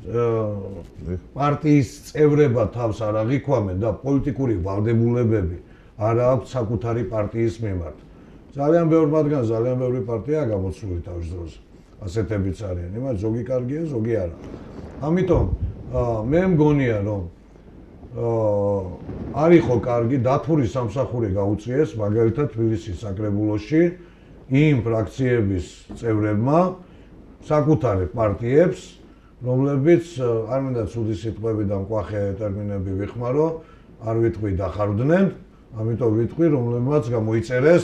პარტიის წევრებად თავს არ აღიქვამენ და პოლიტიკური ვალდებულებები არ აქვს საკუთარი პარტიის მიმართ. ძალიან ბევრი მათგან ძალიან ბევრი პარტიაა გამოცვლილი თავის დროზე. ასეთებიც არიან, იმათ ზოგი კარგია, ზოგი არა. ამიტომ მე მგონია რომ არ იყო კარგი დათური სამსახური გაუწიეს მაგალითად თბილისის საკრებულოში იმ ფრაქციების წევრებმა საკუთარი პარტიებს რომლებიც არ მინდა ცუდი სიტყვები და მკვახე ტერმინები ვიხმარო არ ვიტყვი დახარვდნენ ამიტომ ვიტყვი რომლებმაც გამოიწერეს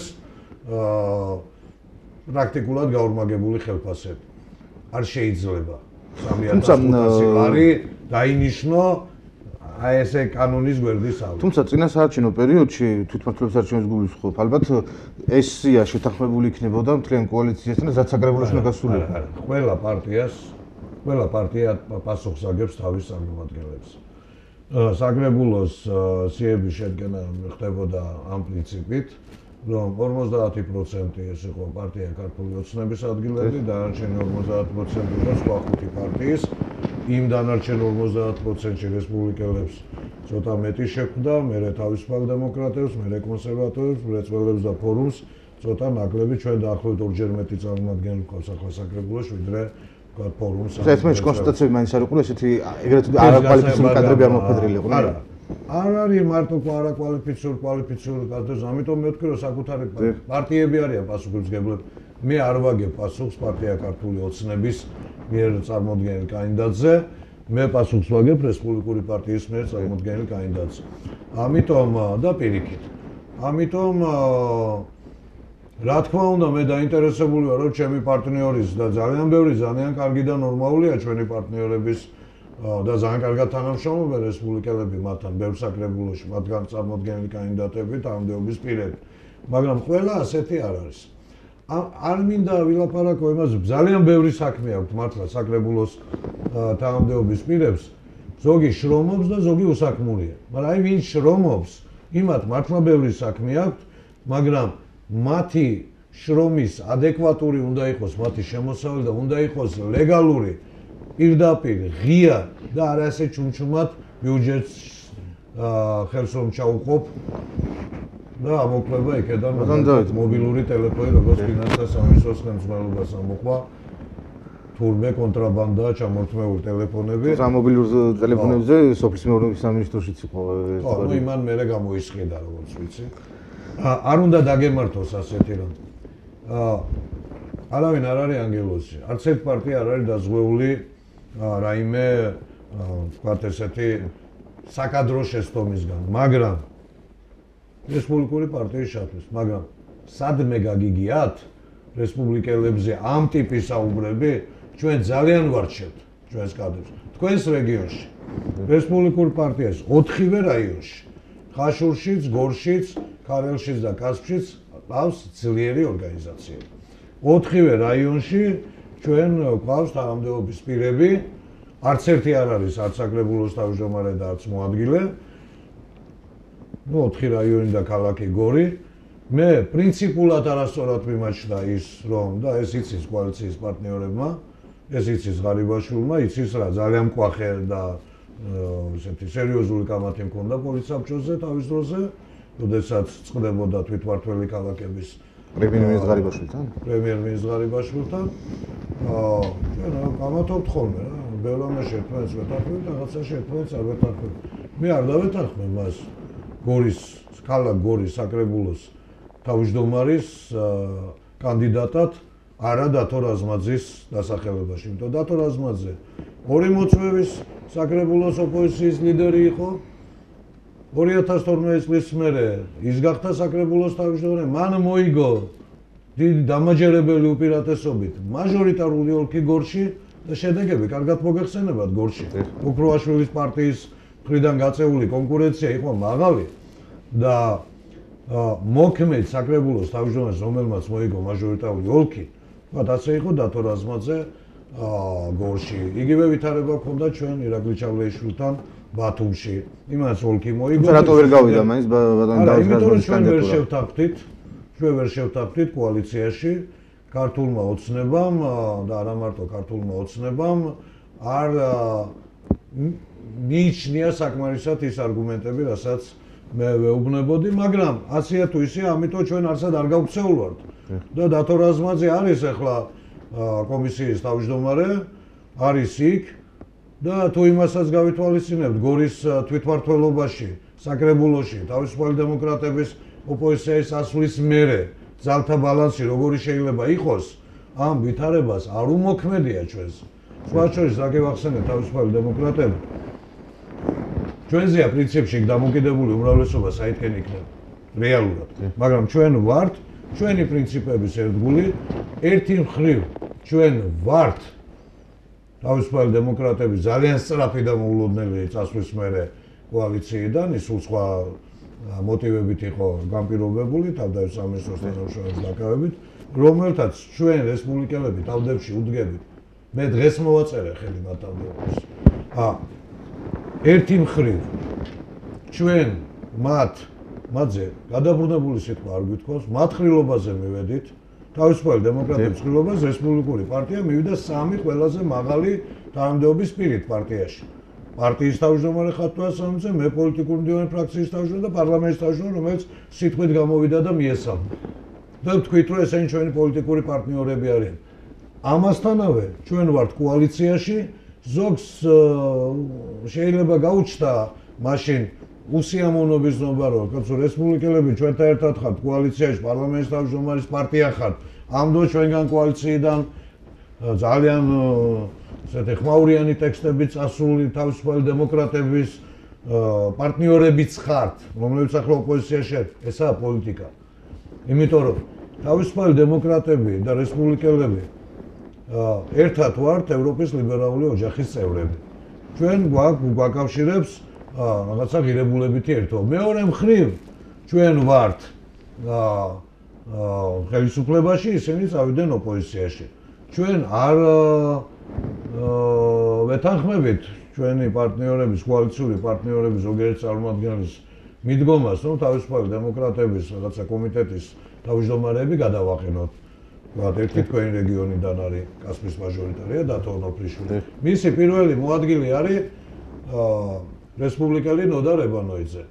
პრაქტიკულად გაორმაგებული ხელფასები არ შეიძლება სამი ათას ხუთასი ლარი დაინიშნო აი ესე კანონის გვერდის ავი. თუმცა წინა საარჩევნო პერიოდში თვითმმართველობის არჩევნების გულის ხო ალბათ ეს სია შეთანხმებული იქნებოდა მთლიან კოალიციასთან და ზაცაგრებულოს უნდა გასულიყო. ყველა პარტიას, ყველა პარტია პასუხს აგებს თავის წარმომადგენლებს. საკრებულოს სიების შედგენა ხდებოდა ამ პრინციპით, რომ ორმოცდაათი პროცენტი ეს იყო პარტია ქართული ოცნების ადგილები, დანარჩენი ორმოცდაათი პროცენტი იყო სხვა ხუთი პარტიის. იმ დანარჩენ ორმოცდაათ პროცენტში რესპუბლიკელებს ცოტა მეტი შეხვდა, მერე თავისუფალ დემოკრატებს, მერე კონსერვატორებს, მრეწველებს და ფორუმს ცოტა ნაკლები ჩვენ დაახლოებით ორჯერ მეტი წარმომადგენელი გვყავს ახლა საკრებულოში, ვიდრე ვთქვათ ფორუმს. ეს მეც კონსტიტუციები მაინც არ იყო ესეთი ეგრეთ არაკვალიფიციური კადრები არ მოხვედრილიყო. არა. არ არის მარტო არაკვალიფიციური, კვალიფიციური კადრები, ამიტომ მე ვთქვი რომ საკუთარი პარტიები არიან პასუხისმგებლები. მე არ ვაგებ პასუხს პარტია ქართული ოცნების მიერ წარმოდგენილ კანდიდატზე, მე პასუხს ვაგებ რესპუბლიკური პარტიის მიერ წარმოდგენილ კანდიდატზე. ამიტომ და პირიქით. ამიტომ რა თქმა უნდა მე დაინტერესებული ვარ რომ ჩემი პარტნიორის და ძალიან ბევრი ძალიან კარგი და ნორმალურია ჩვენი პარტნიორების და ძალიან კარგად თანამშრომლობენ რესპუბლიკელები მათთან ბევრ საკრებულოში, მათგან წარმოდგენილი კანდიდატები თანამდებობის პირები. მაგრამ ყველა ასეთი არ არის. არ მინდა ვილაპარაკო იმაზე, ძალიან ბევრი საქმე აქვს მართლა საკრებულოს თანამდებობის პირებს, ზოგი შრომობს და ზოგი უსაქმურია. მაგრამ აი ვინ შრომობს, იმათ მართლა ბევრი საქმე აქვს, მაგრამ მათი შრომის ადეკვატური უნდა იყოს მათი შემოსავალი და უნდა იყოს ლეგალური, პირდაპირ, ღია და არა ესე ჩუმჩუმად ბიუჯეტს ხელს რომ ჩაუყოფ და ამოკლება იქედან მობილური ტელეფონი როგორც ფინანსთა სამინისტროს ხელმძღვანელობას ამოყვა თურმე კონტრაბანდა ჩამორთმეული ტელეფონები ამ მობილურ ტელეფონებზე სოფლის მეურნეობის სამინისტროშიც იყო ეს ხო ნუ იმან მერე გამოისყიდა როგორც ვიცი არ უნდა დაგემართოს ასეთი რომ არავინ არ არის ანგელოზი არც ერთ პარტია არ არის დაზღვეული რაიმე ვთქვათ ესეთი საკადრო შეცდომისგან მაგრამ რესპუბლიკური პარტიის შატვის, მაგრამ სადმე გაგიგიათ რესპუბლიკელებზე ამ ტიპის საუბრები, ჩვენ ძალიან ვარჩევთ ჩვენს კადრებს. თქვენს რეგიონში რესპუბლიკურ პარტიას ოთხივე რაიონში, ხაშურშიც, გორშიც, ქარელშიც და კასპშიც ყავს ძლიერი ორგანიზაციები. ოთხივე რაიონში ჩვენ ყავს თანამდებობის პირები, არც ერთი არ არის არც საკრებულოს თავმჯდომარე და არც მოადგილე. ну ოთხი რაიონი და ქალაქი გორი მე პრინციპულად არასწორად მიმაჩნდა ის რომ და ეს იცის კოალიციის პარტნიორებმა ეს იცის ღარიბაშვილმა იცის რა ძალიან მკვახე და ესეთი სერიოზული კამათი მქონდა პოლიცსაბჭოზე თავის დროზე როდესაც წყდებოდა თვითმართველი ქალაქების პრემიერ-მინისტრის ღარიბაშვილთან პრემიერ-მინისტრის ღარიბაშვილთან აა ჩვენ კამათობთ ხოლმე რა ბევრამაში ერთმანეთს ვეთანხმებთ რაღაცაში ერთმანეთს არ ვეთანხმებთ მე არ დავეთანხმებ მას გორის ქალაქ გორის საკრებულოს თავმჯდომარის კანდიდატად არა დათო რაზმაძის დასახელებაში. იმიტომ დათო რაზმაძე ორი მოწვევის საკრებულოს ოპოზიციის ლიდერი იყო. ორი ათას თორმეტი წლის მერე ის გახდა საკრებულოს თავმჯდომარე. მან მოიგო დიდი დამაჯერებელი უპირატესობით მაჟორიტარული ოლქი გორში და შედეგები კარგად მოგეხსენებათ გორში. უკროაშვილის პარტიის მხრიდან გაწეული კონკურენცია იყო მაღალი და მოქმედ საკრებულოს თავმჯდომარეს რომელმაც მოიგო მაჟორიტარული ოლქი, ვთქვათ ასე იყო დათო რაზმაძე გორში. იგივე ვითარება ჰქონდა ჩვენ ირაკლი ჩავლეიშვილთან ბათუმში. იმას ოლქი მოიგო. რატო ვერ გავიდა მაინც ბატონ დავით რაზმაძის ჩვენ ვერ შევთანხმდით, ჩვენ ვერ შევთანხმდით კოალიციაში ქართულმა ოცნებამ და არა მარტო ქართულმა ოცნებამ არ მიიჩნია საკმარისად ის არგუმენტები, რასაც მე ვეუბნებოდი, მაგრამ ასეა თუ ისე, ამიტომ ჩვენ არსად არ გავქცეულვართ. და დათო რაზმაძე არის ახლა კომისიის თავმჯდომარე, არის იქ და თუ იმასაც გავითვალისწინებთ გორის თვითმმართველობაში, საკრებულოში, თავისუფალი დემოკრატების ოპოზიციის ასვლის მერე ძალთა ბალანსი როგორი შეიძლება იყოს, ამ ვითარებას არ უმოქმედია ჩვენს. სხვა შორის რა გევახსენებთ თავისუფალი დემოკრატები? ჩვენზეა პრინციპში დამოკიდებული უმრავლესობა საითქენ იქნება რეალურად. მაგრამ ჩვენ ვართ ჩვენი პრინციპების ერთგული, ერთი მხრივ ჩვენ ვართ თავისუფალი დემოკრატები ძალიან სწრაფი და მოულოდნელი წასვლის მერე კოალიციიდან, ის სულ სხვა მოტივებით იყო განპირობებული, თავდაცვის სამინისტროს თანამშრომლობის დაკავებით, რომელთაც ჩვენ რესპუბლიკელები თავდებში უდგებით. მე დღეს მოვაწერე ხელი მათ თავდებას. ა ერთი მხრივ ჩვენ მათ მათზე გადაბრუნებული სიტყვა არ გვითხოვს, მათ ხილობაზე მივედით. თავისუფალი დემოკრატების ხილობას რესპუბლიკური პარტია მივიდა სამი ყველაზე მაღალი თანამდებობის პირით პარტიაში. პარტიის თავმჯდომარე ხატვასამზე, მე პოლიტიკური მდივანი ფრაქციის თავმჯდომარე და პარლამენტის თავმჯდომარე, რომელიც სიტყვით გამოვიდა და მიესალმა. და ვთქვით, რომ ესენი ჩვენი პოლიტიკური პარტნიორები არიან. ამასთანავე ჩვენ ვართ კოალიციაში, ზოგს შეიძლება გაუჩნდა მაშინ უსიამოვნობის ნობა, რომ კაცო რესპუბლიკელები ჩვენთან ერთად ხართ კოალიციაში, პარლამენტის თავმჯდომარის პარტია ხართ. ამ დროს ჩვენგან კოალიციიდან ძალიან ესეთი ხმაურიანი ტექსტები წასული თავისუფალი დემოკრატების პარტნიორებიც ხართ, რომლებიც ახლა ოპოზიციაში არიან. ესაა პოლიტიკა. იმიტომ რომ თავისუფალი დემოკრატები და რესპუბლიკელები ერთად ვართ ევროპის ლიბერალური ოჯახის წევრები. ჩვენ გვაკავშირებს რაღაცა ღირებულებითი ერთობა. მეორე მხრივ ჩვენ ვართ ხელისუფლებაში, ისინი წავიდნენ ოპოზიციაში. ჩვენ არ ვეთანხმებით ჩვენი პარტნიორების, კოალიციური პარტნიორების ზოგიერთი წარმომადგენლის მიდგომას, რომ თავისუფალი დემოკრატების რაღაცა კომიტეტის თავმჯდომარეები გადავაყენოთ. ვთქვათ, ერთი თქვენი რეგიონიდან არის კასპიის მაჟორიტარია დათო ონოფრიშვილი. მისი პირველი მოადგილე არის რესპუბლიკელი ნოდა რებანოიძე.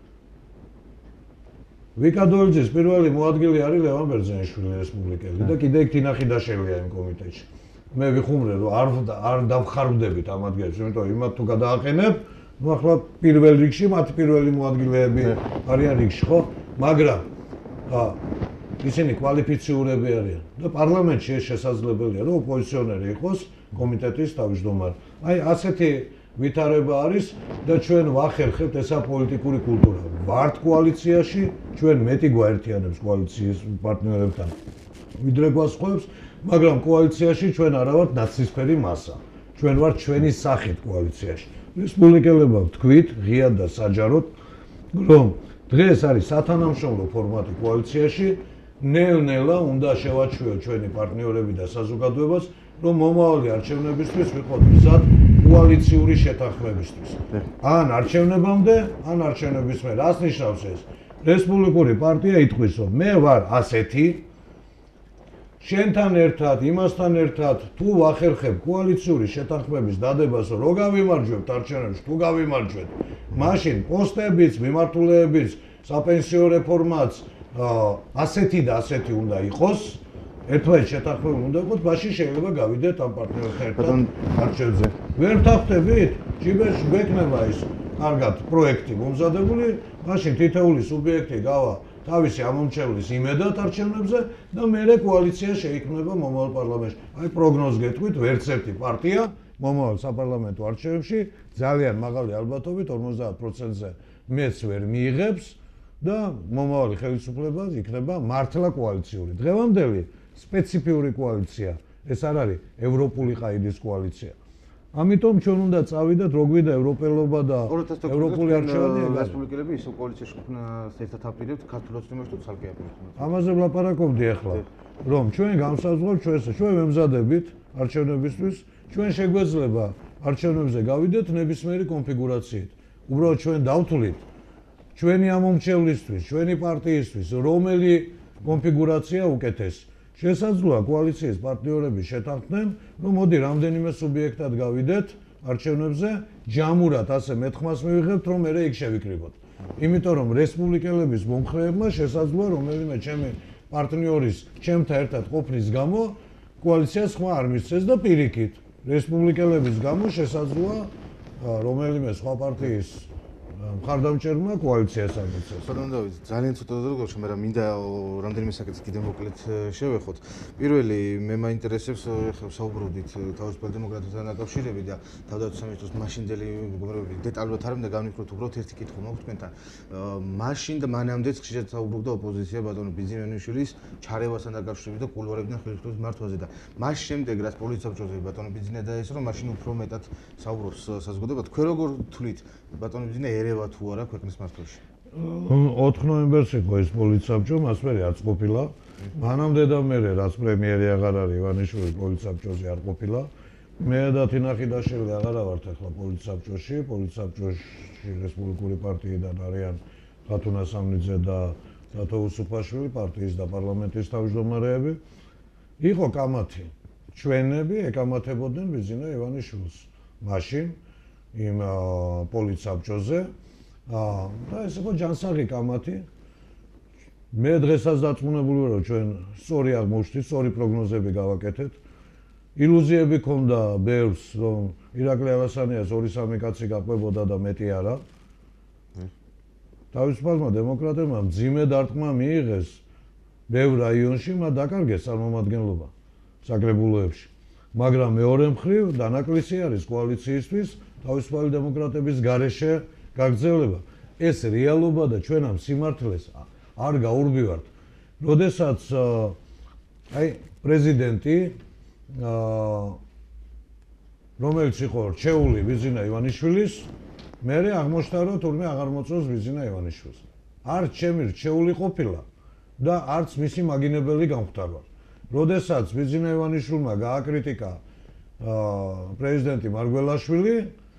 ვიკა დოლიძის პირველი მოადგილე არის ლევან ბერძენიშვილი რესპუბლიკელი და კიდე იქ თინა ხიდაშელია იმ კომიტეტში. მე ვიხუმრე რომ არ არ დავხარვდებით ამ ადგილებს, იმიტომ რომ იმათ თუ გადააყენებ, ну ახლა პირველ რიგში მათ პირველი მოადგილეები არიან რიგში, ხო? მაგრამ ა ისინი კვალიფიციურები არიან და პარლამენტში ეს შესაძლებელია, რომ ოპოზიციონერი იყოს კომიტეტის თავმჯდომარე. აი ასეთი ვითარება არის და ჩვენ ვახერხებთ ესა პოლიტიკური კულტურა. ვართ კოალიციაში, ჩვენ მეტი გვაერთიანებს კოალიციის პარტნიორებთან. ვიდრე გვასხვევს, მაგრამ კოალიციაში ჩვენ არა ვართ ნაცისფერი მასა. ჩვენ ვართ ჩვენი სახით კოალიციაში. რესპუბლიკელებმა ვთქვით, ღიად და საჯაროდ, რომ დღეს არის სათანამშრომლო ფორმატი კოალიციაში, ნელ-ნელა უნდა შევაჩვიოთ ჩვენი პარტნიორები და საზოგადოებას, რომ მომავალი არჩევნებისთვის ვიყოთ მზად კოალიციური შეთანხმებისთვის. ან არჩევნებამდე, ან არჩევნების მერე. რას ნიშნავს ეს? რესპუბლიკური პარტია ითქვის, რომ მე ვარ ასეთი, შენთან ერთად, იმასთან ერთად, თუ ვახერხებ კოალიციური შეთანხმების დადებას, რომ გავიმარჯვებთ არჩევნებში, თუ გავიმარჯვებთ, მაშინ პოსტებიც, მიმართულეებიც, საპენსიო რეფორმაც ასეთი და ასეთი უნდა იყოს. ერთმანეთს შეთანხმებული უნდა იყოს, მაშინ შეიძლება გავიდეთ ამ პარტნიორთან ერთად არჩევნებზე. ვერ ვთანხმდებით? ჯიბეში გვექნება ის კარგად პროექტი მომზადებული, მაშინ თითოეული სუბიექტი გავა თავისი ამომრჩევლის იმედად არჩევნებზე და მერე კოალიცია შეიქმნება მომავალ პარლამენტში. აი პროგნოზს გეტყვით, ვერც ერთი პარტია მომავალ საპარლამენტო არჩევნებში ძალიან მაღალი ალბათობით ორმოცდაათ პროცენტზე მეც ვერ მიიღებს და მომავალი ხელისუფლება იქნება მართლა კოალიციური. დღევანდელი სპეციფიური კოალიცია, ეს არ არის ევროპული ყაიდის კოალიცია. ამიტომ ჩვენ უნდა წავიდეთ, რო გვიდა ევროპელობა და ევროპული არჩევანი, რესპუბლიკელები ისო კოალიციაში ერთად აპირებთ ქართულ ოცნებას თუ ცალკე აპირებთ. ამაზე ვლაპარაკობდი ახლა, რომ ჩვენ განსაზღვრავთ ჩვენს, ჩვენ ვემზადებით არჩევნებისთვის, ჩვენ შეგვეძლება არჩევნებზე გავიდეთ ნებისმიერი კონფიგურაციით. უბრალოდ ჩვენ დავთვლით ჩვენი ამომრჩევლისთვის, ჩვენი პარტიისთვის, რომელი კონფიგურაცია უკეთესი. შესაძლოა კოალიციის პარტნიორები შეთანხმდნენ, რომ მოდი რამდენიმე სუბიექტად გავიდეთ არჩევნებზე, ჯამურად ასე მეტხმას მივიღებთ, რომ მერე იქ შევიკრიბოთ. იმიტომ რომ რესპუბლიკელების მომხრეებმა შესაძლოა რომელიმე ჩემი პარტნიორის, ჩემთან ერთად ყოფნის გამო კოალიციას ხმა არ მისცეს და პირიქით. რესპუბლიკელების გამო შესაძლოა რომელიმე სხვა პარტიის მხარდამჭერმა კოალიციას ამოწეს. ბატონო დავით, ძალიან ცოტა დაგვრჩა, მაგრამ მინდა რამდენიმე საკითხს კიდევ მოკლედ შევეხოთ. პირველი, მე მაინტერესებს ახლა საუბრობდით თავისუფალ დემოკრატებთან დაკავშირებით და თავდაცვის სამინისტროს მაშინდელი მდგომარეობები დეტალურად არ მინდა განვიხილოთ, უბრალოდ ერთი კითხვა მაქვს თქვენთან. მაშინ და მანამდეც ხშირად საუბრობდა ოპოზიცია ბატონო ბიძინენიშვილის ჩარევასთან დაკავშირებით და კულუარებიდან ხელისუფლების მართვაზე და მას შემდეგ რაც პოლიტსაბჭოზე ბატონო ბიძინა დაესწრო, მაშინ უფრო მეტად საუბრობს საზოგადოება. თქვენ როგორ თვლით ბატონო ბიძინა ერევა თუ არა ქვეყნის მართვაში? ოთხ ნოემბერს იყო ეს პოლიტსაბჭო, მას მერე არც ყოფილა. მანამდე და მერე რაც პრემიერი აღარ არის ივანიშვილი პოლიტსაბჭოზე არ ყოფილა. მე და თინახიდაშვილი აღარა ვართ ახლა პოლიტსაბჭოში, პოლიტსაბჭოში რესპუბლიკური პარტიიდან არიან ხათუნა სამნიძე და დათო უსუფაშვილი, პარტიის და პარლამენტის თავმჯდომარეები. იყო კამათი. ჩვენები ეკამათებოდნენ ბიძინა ივანიშვილს. მაშინ იმ პოლიტსაბჭოზე და ეს იყო ჯანსაღი კამათი. მე დღესაც დარწმუნებული ვარ, რომ ჩვენ სწორი აღმოჩნდით, სწორი პროგნოზები გავაკეთეთ. ილუზიები ქონდა ბევრს, რომ ირაკლი ალასანიას ორი სამი კაცი გაყვებოდა და მეტი არა. თავისუფალმა დემოკრატებმა მძიმე დარტყმა მიიღეს ბევრ რაიონში, მათ დაკარგეს წარმომადგენლობა საკრებულოებში. მაგრამ მეორე მხრივ დანაკლისი არის კოალიციისთვის თავისუფალი დემოკრატების გარეშე გაგრძელება. ეს რეალობა და ჩვენ ამ სიმართლეს არ გაურბივართ. როდესაც აი პრეზიდენტი რომელიც იყო რჩეული ბიძინა ივანიშვილის, მერე აღმოჩნდა, რომ თურმე აღარ მოწონს ბიძინა ივანიშვილს. არც ჩემი რჩეული ყოფილა და არც მისი მაგინებელი გამختار ვარ. როდესაც ბიძინა ივანიშვილმა გააკრიტიკა პრეზიდენტი მარგველაშვილი,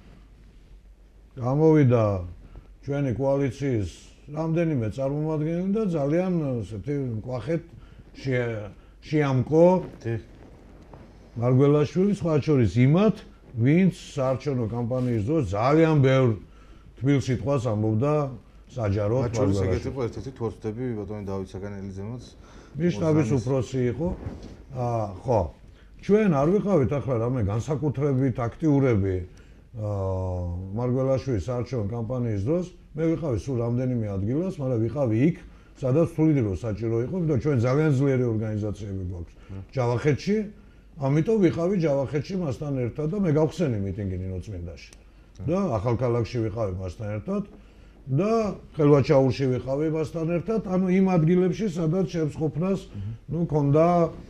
გამოვიდა ჩვენი კოალიციის რამდენიმე წარმომადგენელი და ძალიან ესეთი მკვახეთ შეამკო მარგველაშვილი, სხვა შორის იმათ, ვინც საარჩევნო კამპანიის დროს ძალიან ბევრ თბილ სიტყვას ამბობდა საჯაროდ მარგველაშვილი. ეგეთ იყო ერთ-ერთი თორსტები ბატონი დავით საგანელიძემაც. მის შტაბის უფროსი იყო. ხო. ჩვენ არ ვიყავით ახლა რამე განსაკუთრებით აქტიურები მარგველაშვილის საარჩევნო კამპანიის დროს. მე ვიყავი სულ რამდენიმე ადგილას, მაგრამ ვიყავი იქ, სადაც თვლიდი რომ საჭირო იყო, იმიტომ ჩვენ ძალიან ძლიერი ორგანიზაციები გვაქვს ჯავახეთში. ამიტომ ვიყავი ჯავახეთში მასთან ერთად და მე გავხსენი მიტინგი ნინოწმინდაში. და ახალქალაქში ვიყავი მასთან ერთად და ხელვაჩაურში ვიყავი მასთან ერთად, ანუ იმ ადგილებში, სადაც ჩემს ყოფნას, ნუ ქონდა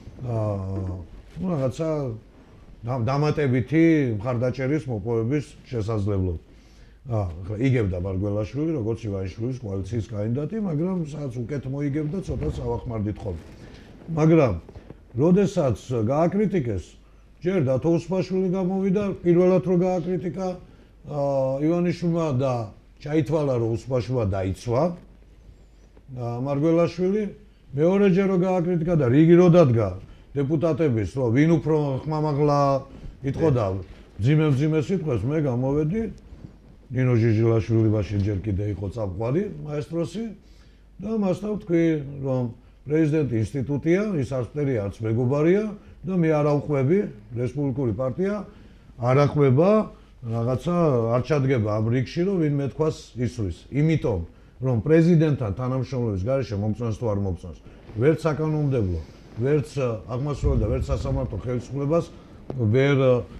ნუ რაღაცა დამატებითი მხარდაჭერის მოპოვების შესაძლებლობა. ახლა იგებდა მარგველაშვილი, როგორც ივანიშვილის კოალიციის კანდიდატი, მაგრამ სადაც უკეთ მოიგებდა, ცოტა ავახმარდით ხოლმე. მაგრამ როდესაც გააკრიტიკეს, ჯერ დათო უსუფაშვილი გამოვიდა, პირველად რო გააკრიტიკა ივანიშვილმა და ჩაითვალა, რომ უსუფაშვილმა დაიცვა მარგველაშვილი, მეორეჯერ რო გააკრიტიკა და რიგი რო დადგა დეპუტატების, რომ ვინ უფრო ხმამაღლა იტყოდა ძიმე-ძიმე სიტყვას, მე გამოვედი, ნინო ჟიჟილაშვილი მაშინ ჯერ კიდე იყო წამყვანი მაესტროსი და მასთან ვთქვი, რომ პრეზიდენტი ინსტიტუტია, ის არც მტერია, არც მეგობარია და მე არ ავყვები, რესპუბლიკური პარტია არ აყვება, რაღაცა არ ჩადგება ამ რიგში, რომ ვინმე თქვას ისვრის. იმიტომ, რომ პრეზიდენტთან თანამშრომლობის გარეშე მომწონს თუ არ მომწონს, ვერც საკანონმდებლო, ვერც აღმასრულებელ და ვერც სასამართლო ხელისუფლებას ვერ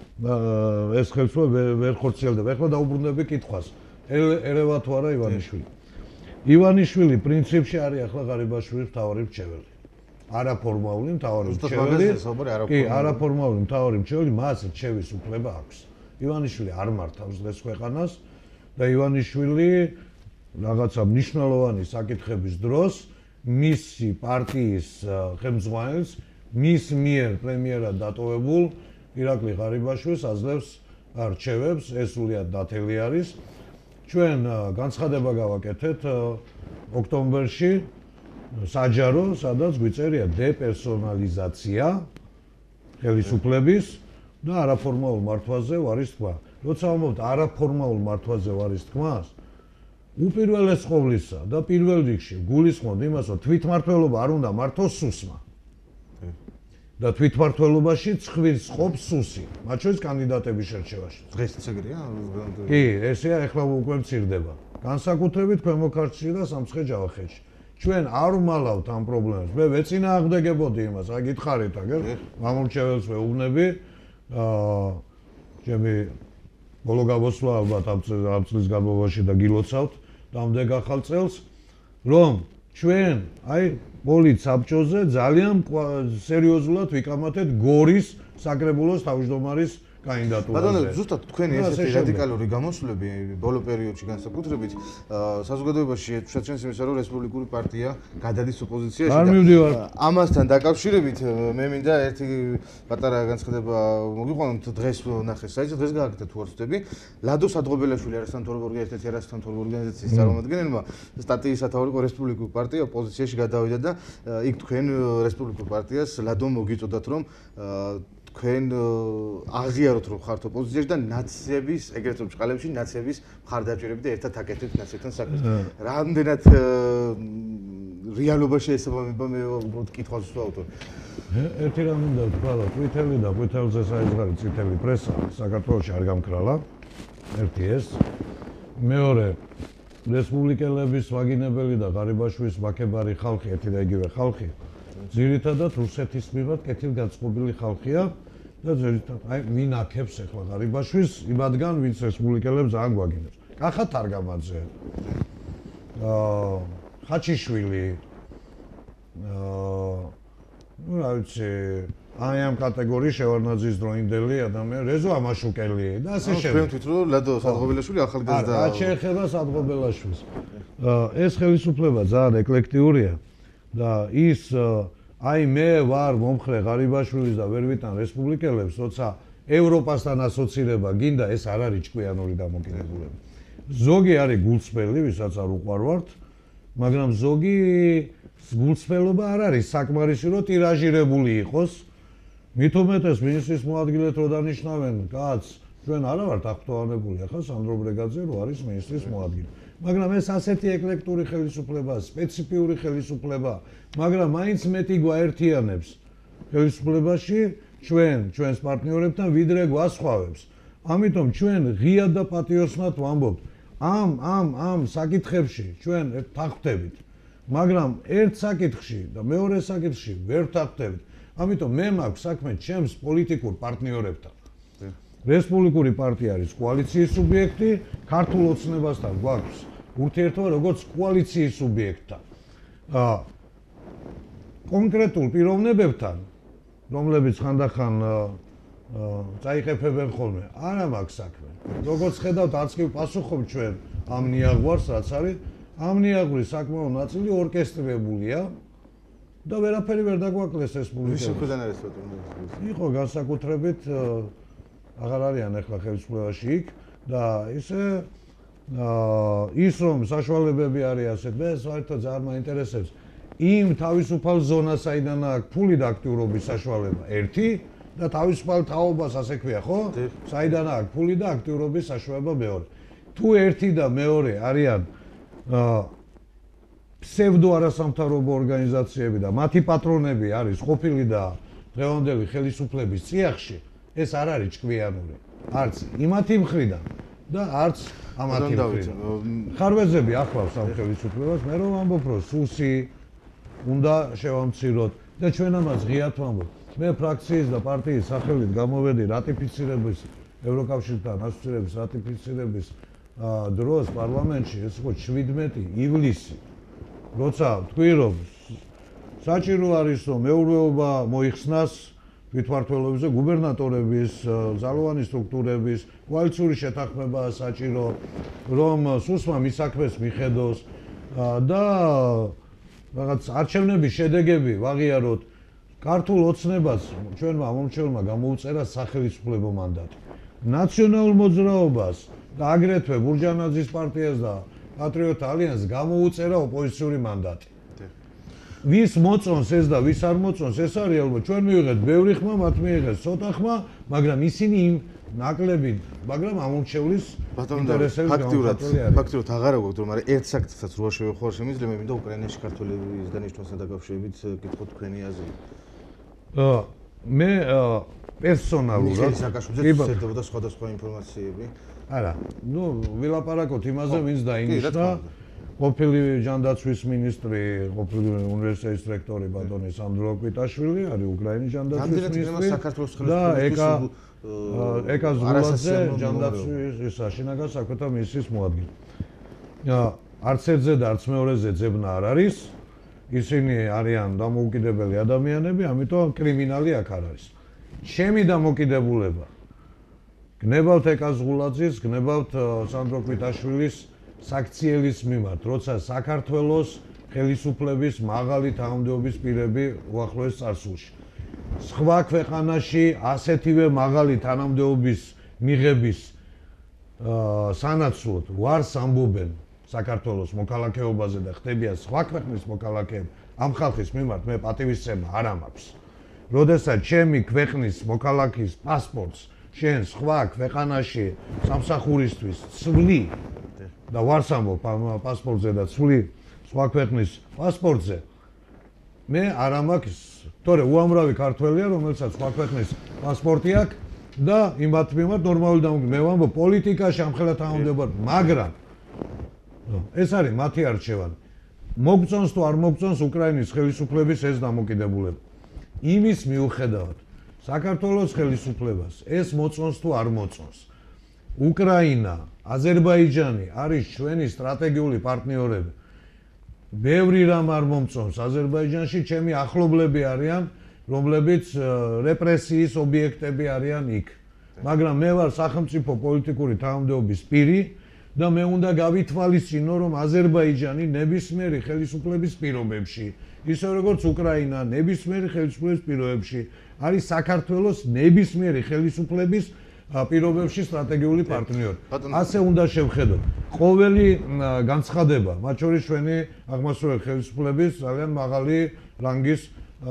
ეს ხელისუფლება ვერ ხორციელდება. ეხლა დაუბრუნდები კითხვას. ერევა თუ არა ივანიშვილი? ივანიშვილი პრინციპში არის ახლა ღარიბაშვილის მთავარი მრჩეველი. არაფორმალური მთავარი მრჩეველი. კი, არაფორმალური მთავარი მრჩეველი, მას რჩევის უფლება აქვს. ივანიშვილი არ მართავს დღეს ქვეყანას და ივანიშვილი რაღაცა მნიშვნელოვანი საკითხების დროს მისი პარტიის ხელმძღვანელს, მის მიერ პრემიერად დატოვებულ ირაკლი ღარიბაშვილს აძლევს რჩევებს, ეს სრულიად დათელი არის. ჩვენ განცხადება გავაკეთეთ ოქტომბერში საჯარო, სადაც გვიწერია დეპერსონალიზაცია ხელისუფლების და არაფორმალურ მართვაზე ვარის თქმა. როცა ამბობთ არაფორმალურ მართვაზე ვარის თქმას, უპირველეს ყოვლისა და პირველ რიგში გულისხმობ იმას, რომ თვითმმართველობა არ უნდა მართოს სუსმა. და თვითმმართველობაში ცხვირს ყოფს სუსი, მათ შორის კანდიდატების შერჩევაში. დღეს ისე გირია? კი, ესეა ეხლა უკვე მცირდება. განსაკუთრებით ქვემო ქართლში და სამცხე ჯავახეთში. ჩვენ არ ვმალავთ ამ პრობლემას. მე ვეწინააღმდეგებოდი იმას, რა გითხარით, აგერ მამულჩეველს ვეუბნები, აა ჩემი ბოლო გამოსვლა ალბათ ამ წლის განმავლობაში და გილოცავთ დამდეგ ახალ წელს, რომ ჩვენ აი პოლით საბჭოზე ძალიან სერიოზულად ვიკამათეთ გორის საკრებულოს თავმჯდომარის კანდიდატურაზე. ბატონო, ზუსტად თქვენი ესეთი რადიკალური გამოსვლები ბოლო პერიოდში განსაკუთრებით საზოგადოებაში შეჩენს იმისა, რომ რესპუბლიკური პარტია გადადის ოპოზიციაში და ამასთან დაკავშირებით მე მინდა ერთი პატარა განცხადება მოგიყვანოთ დღეს ნახე საიტზე, დღეს გააკეთა თუ არ ვცდები, ლადო სადღობელაშვილი არასამთავრობო ერთ-ერთი არასამთავრობო ორგანიზაციის წარმომადგენელმა სტატიის სათაური იყო რესპუბლიკური პარტია ოპოზიციაში გადავიდა და იქ თქვენ რესპუბლიკურ პარტიას ლადო მოგიწოდათ, რომ თქვენ აღიაროთ რომ ხართ ოპოზიციაში და ნაციების, ეგრეთ რომ ბრწყალებში ნაციების მხარდაჭერები და ერთად აკეთებთ ნაციებთან საქმეს. რამდენად რეალობაში ესაბამება მე უბრალოდ კითხვას ვსვავთ. ერთი რამ უნდა ვთქვა, ტვიტერი და ტვიტერზე საერთოდ წითელი პრესა საქართველოში არ გამკრალა. ერთი ეს. მეორე რესპუბლიკელების ვაგინებელი და ღარიბაშვილის ვაკებარი ხალხი, ერთი და იგივე ხალხი ძირითადად რუსეთის მიმართ კეთილგანწყობილი ხალხია და ძირითადად აი ვინ აქებს ახლა ღარიბაშვილს იმადგან ვინც რესპუბლიკელებს ძალიან გვაგინებს. კახა თარგამაძე, აა ხაჩიშვილი, აა ну რა ვიცი, აი ამ კატეგორიის შევარნაძის დროინდელი ადამიანი, რეზო ამაშუკელი და ასე შემდეგ. თქვენ თვითონ რომ ლადო სადღობელაშვილი ახალგაზრდა. რა შეეხება სადღობელაშვილს. ეს ხელისუფლება ძალიან ეკლექტიურია და ის აი მე ვარ მომხრე ღარიბაშვილის და ვერ ვიტან რესპუბლიკელებს, როცა ევროპასთან ასოცირება გინდა, ეს არ არის ჭკვიანური დამოკიდებულება. ზოგი არის გულწრფელი, ვისაც არ უყვარვართ, მაგრამ ზოგი გულწრფელობა არ არის საკმარისი, რომ ტირაჟირებული იყოს. მით უმეტეს მინისტრის მოადგილედ რო დანიშნავენ კაცს, ჩვენ არა ვართ აღფრთოვანებული, ახლა სანდრო ბრეგაძე რო არის მინისტრის მოადგილე. მაგრამ ეს ასეთი ეკლექტური ხელისუფლებაა, სპეციფიური ხელისუფლება, მაგრამ მაინც მეტი გვაერთიანებს ხელისუფლებაში ჩვენ, ჩვენს პარტნიორებთან, ვიდრე გვასხვავებს. ამიტომ ჩვენ ღიად და პატიოსნად ვამბობთ, ამ ამ ამ საკითხებში ჩვენ ვთანხმდებით, მაგრამ ერთ საკითხში და მეორე საკითხში ვერ ვთანხმდებით. ამიტომ მე მაქვს საქმე ჩემს პოლიტიკურ პარტნიორებთან. რესპუბლიკური პარტია არის კოალიციის სუბიექტი, ქართულ ოცნებასთან გვაქვს ურთიერთობა როგორც კოალიციის სუბიექტთან. აა კონკრეტულ პიროვნებებთან, რომლებიც ხანდახან წაიყეფებენ ხოლმე, არა მაქვს საქმე. როგორც ხედავთ, არც კი ვპასუხობ ჩვენ ამ ნიაღვარს, რაც არის, ამ ნიაღვრის საკმაო ნაწილი ორკესტრირებულია და ვერაფერი ვერ დაგვაკლეს რესპუბლიკაში. ვის მხრიდან არის ბატონო? იყო განსაკუთრებით აღარ არიან ახლა ხელისუფლებაში იქ და ისე ის რომ საშუალებები არის ასეთ, მე საერთოდ ძალიან მაინტერესებს იმ თავისუფალ ზონას, საიდან აქვს ფული და აქტიურობის საშუალება. ერთი და თავისუფალ თაობას ასე ქვია, ხო? საიდან აქვს ფული და აქტიურობის საშუალება მეორე. თუ ერთი და მეორე არიან ფსევდო არასამთავრობო ორგანიზაციები და მათი პატრონები არის ყოფილი და დღევანდელი ხელისუფლების წიაღში, ეს არ არის ჭკვიანური. არც იმათი მხრიდან და არც ამათი მხრიდან. ხარვეზები ახლავს ამ ხელისუფლებას, მე რომ ვამბობ, რომ სუსი უნდა შევამციროთ და ჩვენ ამას ღიად ვამბობთ. მე ფრაქციის და პარტიის სახელით გამოვედი რატიფიცირების ევროკავშირთან ასოცირების რატიფიცირების დროს პარლამენტში, ეს იყო შვიდმეტი ივლისი. როცა თქვი რომ საჭირო არის რომ მეურვეობა მოიხსნას თვითმმართველობებზე, გუბერნატორების, ძალოვანი სტრუქტურების, კოალიციური შეთანხმებაა საჭირო, რომ სუსმა მის საქმეს მიხედოს და რაღაც არჩევნების შედეგები ვაღიაროთ. ქართულ ოცნებას ჩვენმა მომრჩეველმა გამოუწერა სახელმწიფო მანდატი. ნაციონალურ მოძრაობას და აგრეთვე ბურჯანაძის პარტიას და პატრიოტ ალიანსს გამოუწერა ოპოზიციური მანდატი. ვის მოწონს ეს და ვის არ მოწონს, ეს არის ალბათ ჩვენ მივიღეთ ბევრი ხმა, მათ მიიღეს ცოტა ხმა, მაგრამ ისინი იმ ნაკლები, მაგრამ ამორჩევლის ინტერესებს ფაქტიურად, ფაქტიურად აღარ აგვაქვს, რომ არის ერთ საკითხსაც როა შევეხوار შემიძლია, მე მინდა უკრაინაში ქართველების დანიშნვასთან დაკავშირებით კითხოთ თქვენი აზრი. მე პერსონალურად საკაშუძე შეერდებოდა სხვადასხვა ინფორმაციები. არა, ნუ ვილაპარაკოთ იმაზე, ვინც დაინიშნა. ყოფილი ჯანდაცვის მინისტრი, ყოფილი უნივერსიტეტის რექტორი ბატონი სანდრო კვიტაშვილი არის უკრაინის ჯანდაცვის მინისტრი და ეკა ეკა ზულაძე ჯანდაცვის ისა შინაგან საქმეთა მინისტრის მოადგილე. არც ერთზე და არც მეორეზე ძებნა არ არის. ისინი არიან დამოუკიდებელი ადამიანები, ამიტომ კრიმინალი აქ არ არის. ჩემი დამოკიდებულება გნებავთ ეკა ზულაძის, გნებავთ სანდრო კვიტაშვილის საქციელის მიმართ, როცა საქართველოს ხელისუფლების მაღალი თანამდებობის პირები უახლოეს წარსულში. სხვა ქვეყანაში ასეთივე მაღალი თანამდებობის მიღების სანაცვლოდ ვარს ამბობენ საქართველოს მოქალაქეობაზე და ხდებიან სხვა ქვეყნის მოქალაქეები, ამ ხალხის მიმართ მე პატივისცემა არ ამაქვს. როდესაც ჩემი ქვეყნის მოქალაქის პასპორტს შენ სხვა ქვეყანაში სამსახურისთვის ცვლი და ვარს ამბობ პასპორტზე და ცვლი სხვა ქვეყნის პასპორტზე მე არ ამაქვს, თორე უამრავი ქართველია, რომელსაც სხვა ქვეყნის პასპორტი აქვს და იმათ მიმართ ნორმალური დამოკიდებულება. მე ვამბობ პოლიტიკაში ამხელა თანამდებობა, მაგრამ ეს არის მათი არჩევანი. მოგწონს თუ არ მოგწონს უკრაინის ხელისუფლების ეს დამოკიდებულება. იმის მიუხედავად საქართველოს ხელისუფლებას ეს მოწონს თუ არ მოწონს. უკრაინა, აზერბაიჯანი არის ჩვენი სტრატეგიული პარტნიორები. ბევრი რამ არ მომწონს აზერბაიჯანში, ჩემი ახლობლები არიან, რომლებიც რეპრესიის ობიექტები არიან იქ. მაგრამ მე ვარ სახელმწიფო პოლიტიკური თანამდებობის პირი და მე უნდა გავითვალისწინო, რომ აზერბაიჯანი ნებისმიერი ხელისუფლების პირობებში, ისე როგორც უკრაინა ნებისმიერი ხელისუფლების პირობებში, არის საქართველოს ნებისმიერი ხელისუფლების პირობებში სტრატეგიული პარტნიორი. ასე უნდა შევხედოთ. ყოველი განცხადება, მათ შორის ჩვენი აღმასრულებელი ხელისუფლების ძალიან მაღალი რანგის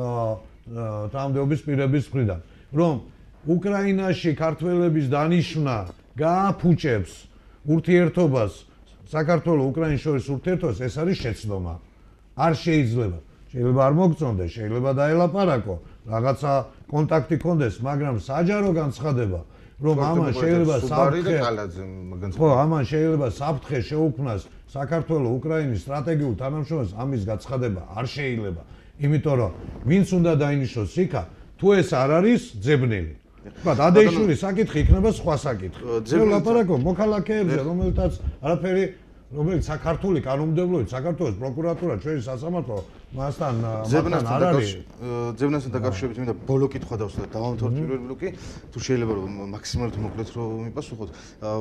თანამდებობის პირების მხრიდან, რომ უკრაინაში ქართველების დანიშვნა გააფუჭებს ურთიერთობას საქართველოს უკრაინის შორის ურთიერთობას, ეს არის შეცდომა. არ შეიძლება. შეიძლება არ მოგწონდეს, შეიძლება დაელაპარაკო, რაღაცა კონტაქტი ქონდეს, მაგრამ საჯარო განცხადება რომ ამან შეიძლება საფრთხე ხო, ამან შეიძლება საფრთხე შეუქმნას საქართველოს უკრაინის სტრატეგიულ თანამშრომლობას, ამის გაცხადება არ შეიძლება. იმიტომ რომ ვინც უნდა დაინიშნოს იქა, თუ ეს არ არის ძებნელი. ვთქვათ, ადეიშვილი საკითხი იქნება სხვა საკითხი. ლაპარაკო მოქალაქეებზე, რომელთაც არაფერი, რომელიც საქართველოს კანონმდებლობით, საქართველოს პროკურატურა, ჩვენი სასამართლო მასთან მასთან არ არის. ძებნასთან დაკავშირებით მინდა ბოლო კითხვა დავსვათ, დავამთავროთ პირველი ბლოკი, თუ შეიძლება რომ მაქსიმალურად მოკლედ რომ მიპასუხოთ.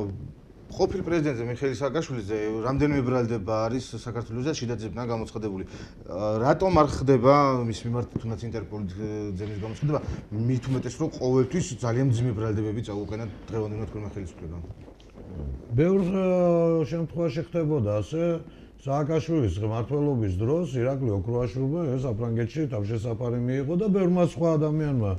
ყოფილ პრეზიდენტზე მიხეილ სააკაშვილიზე რამდენიმე ბრალდება არის საქართველოსზე შიდა ძებნა გამოცხადებული. რატომ არ ხდება მის მიმართ თუნდაც ინტერპოლის ძებნის გამოცხადება? მით უმეტეს რომ ყოველთვის ძალიან მძიმე ბრალდებები წაუყენა დღევანდელმა თქვენმა ხელისუფლებამ. ბევრ შემთხვევაში ხდებოდა ასე. სააკაშვილის მმართველობის დროს ირაკლი ოქროაშვილმა ეს საფრანგეთში თავშესაფარი მიიღო და ბევრმა სხვა ადამიანმა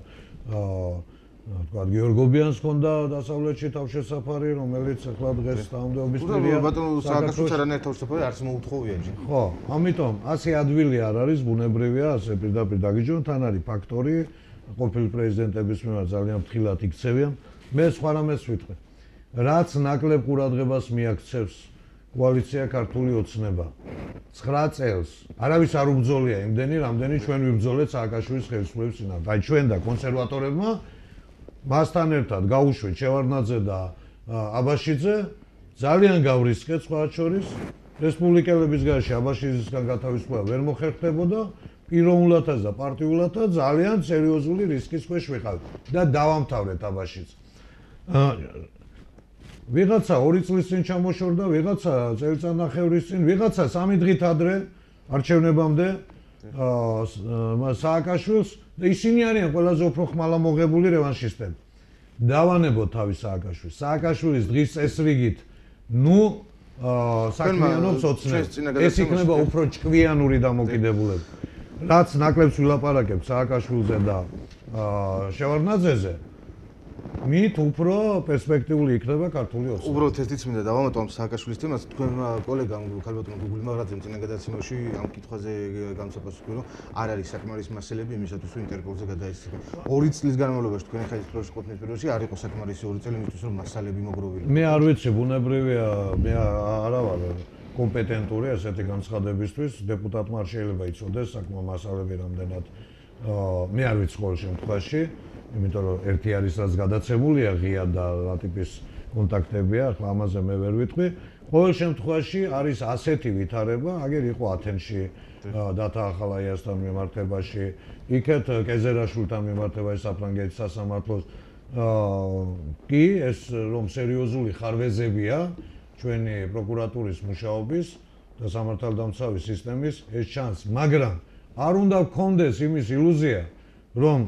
ვთქვათ, გიორგობიანს ჰქონდა დასავლეთში თავშესაფარი, რომელიც ახლა დღეს თანამდებობის პირია. ბატონო სააკაშვილს არანაირ თავშესაფარი არც მოუთხოვია ჯერ. ხო, ამიტომ ასე ადვილი არ არის, ბუნებრივია, ასე პირდაპირ დაგიჯონ, თან არის ფაქტორი, ყოფილი პრეზიდენტების მიმართ ძალიან ფრთხილად იქცევიან. მე სხვა რამეს ვიტყვი. რაც ნაკლებ ყურადღებას მიაქცევს კოალიცია ქართული ოცნება. ცხრა წელს არავის არ უბრძოლია იმდენი, რამდენი ჩვენ ვიბრძოლეთ სააკაშვილის ხელისუფლების წინააღმდეგ. აი ჩვენ და კონსერვატორებმა მასთან ერთად გაუშვით შევარდნაძე და აბაშიძე, ძალიან გავრისკეთ სხვათა შორის. რესპუბლიკელების გარშე აბაშიძისგან გათავისუფლება ვერ მოხერხდებოდა, პიროვნულადაც და პარტიულადაც ძალიან სერიოზული რისკის ქვეშ ვიყავით და დავამთავრეთ აბაშიძე. ვიღაცა ორი წლის წინ ჩამოშორდა, ვიღაცა წელიწადნახევრის წინ, ვიღაცა სამი დღით ადრე არჩევნებამდე სააკაშვილს და ისინი არიან ყველაზე უფრო ხმალამოღებული რევანშისტები. დავანებოთ თავის სააკაშვილს. სააკაშვილის დღის წესრიგით, ნუ საქმიანობს ოცნებს. ეს იქნება უფრო ჭკვიანური დამოკიდებულება. რაც ნაკლებს ვილაპარაკებთ სააკაშვილზე და შევარდნაძეზე, მით უფრო პერსპექტიული იქნება ქართული ოცნება. უბრალოდ ერთიც მინდა დავამატო ამ სააკაშვილის თემას. თქვენ კოლეგამ ქალბატონ გუგული მაღაზიამ წინა გადაცემაში ამ კითხვაზე განსაკუთრებით რომ არ არის საკმარის მასალები იმისათვის რომ ინტერპოლზე გადაეცემა. ორი წლის განმავლობაში თქვენი ხელისუფლების ყოფნის პირობებში არ იყო საკმარისი ორი წელი იმისთვის რომ მასალები მოგროვილი. მე არ ვიცი, ბუნებრივია, მე არა ვარ კომპეტენტური ასეთი განცხადებისთვის. დეპუტატმა არ შეიძლება იცოდეს საკმაო მასალები რამდენად. მე არ ვიცი ყოველ შემთხვევაში. იმიტომ რომ ერთი არის რაც გადაცემულია ღია და რა ტიპის კონტაქტებია, ახლა ამაზე მე ვერ ვიტყვი. ყოველ შემთხვევაში არის ასეთი ვითარება, აგერ იყო ათენში დათა ახალაიასთან მიმართებაში, იქეთ კეზერაშვილთან მიმართებაში საფრანგეთის სასამართლოს. კი, ეს რომ სერიოზული ხარვეზებია ჩვენი პროკურატურის მუშაობის და სამართალდამცავი სისტემის ეს ჩანს, მაგრამ არ უნდა გქონდეს იმის ილუზია, რომ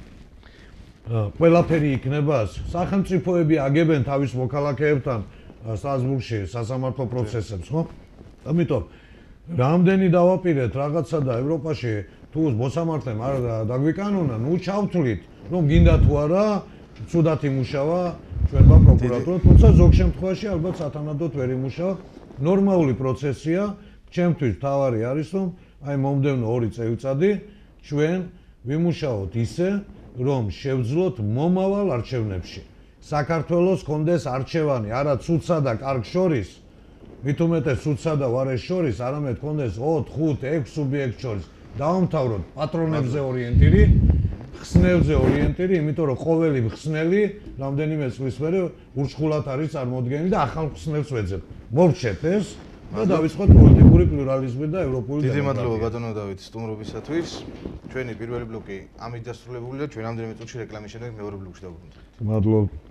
ყველაფერი იქნება სახელმწიფოები აგებენ თავის მოქალაქეებთან სტრასბურგში სასამართლო პროცესებს, ხო? ამიტომ რამდენი დავაპირეთ რაღაცა და ევროპაში თუ მოსამართლემ არ დაგვიკანონა, ნუ ჩავთვლით, რომ გინდა თუ არა, ცუდად იმუშავა ჩვენმა პროკურატურა, თუმცა ზოგ შემთხვევაში ალბათ სათანადოდ ვერ იმუშავა. ნორმალური პროცესია, ჩემთვის თავარი არის, რომ აი მომდევნო ორი წელიწადი ჩვენ ვიმუშაოთ ისე რომ შევძლოთ მომავალ არჩევნებში. საქართველოს კონდეს არჩევანი არა ცუცსა და კარგ შორის, მით უმეტეს ცუცსა და ვარეს შორის, არამედ კონდეს ოთხ, ხუთ, ექვს სუბიექტ შორის. დავამთავროთ პატრონებზე ორიენტირი, ხსნელზე ორიენტირი, იმიტომ რომ ყოველი ხსნელი რამდენიმე წლის მერე ურჩხულად არის წარმოდგენილი და ახალ ხსნელს ვეძებ. მოვჩეთ ეს და დავიწყოთ პოლიტიკური პლურალიზმი და ევროპული დემოკრატია. დიდი მადლობა ბატონო დავით სტუმრობისათვის. ჩვენი პირველი ბლოკი ამით დასრულებულია. ჩვენ რამდენიმე წუთში რეკლამის შემდეგ მეორე ბლოკში დავბრუნდებით. მადლობა.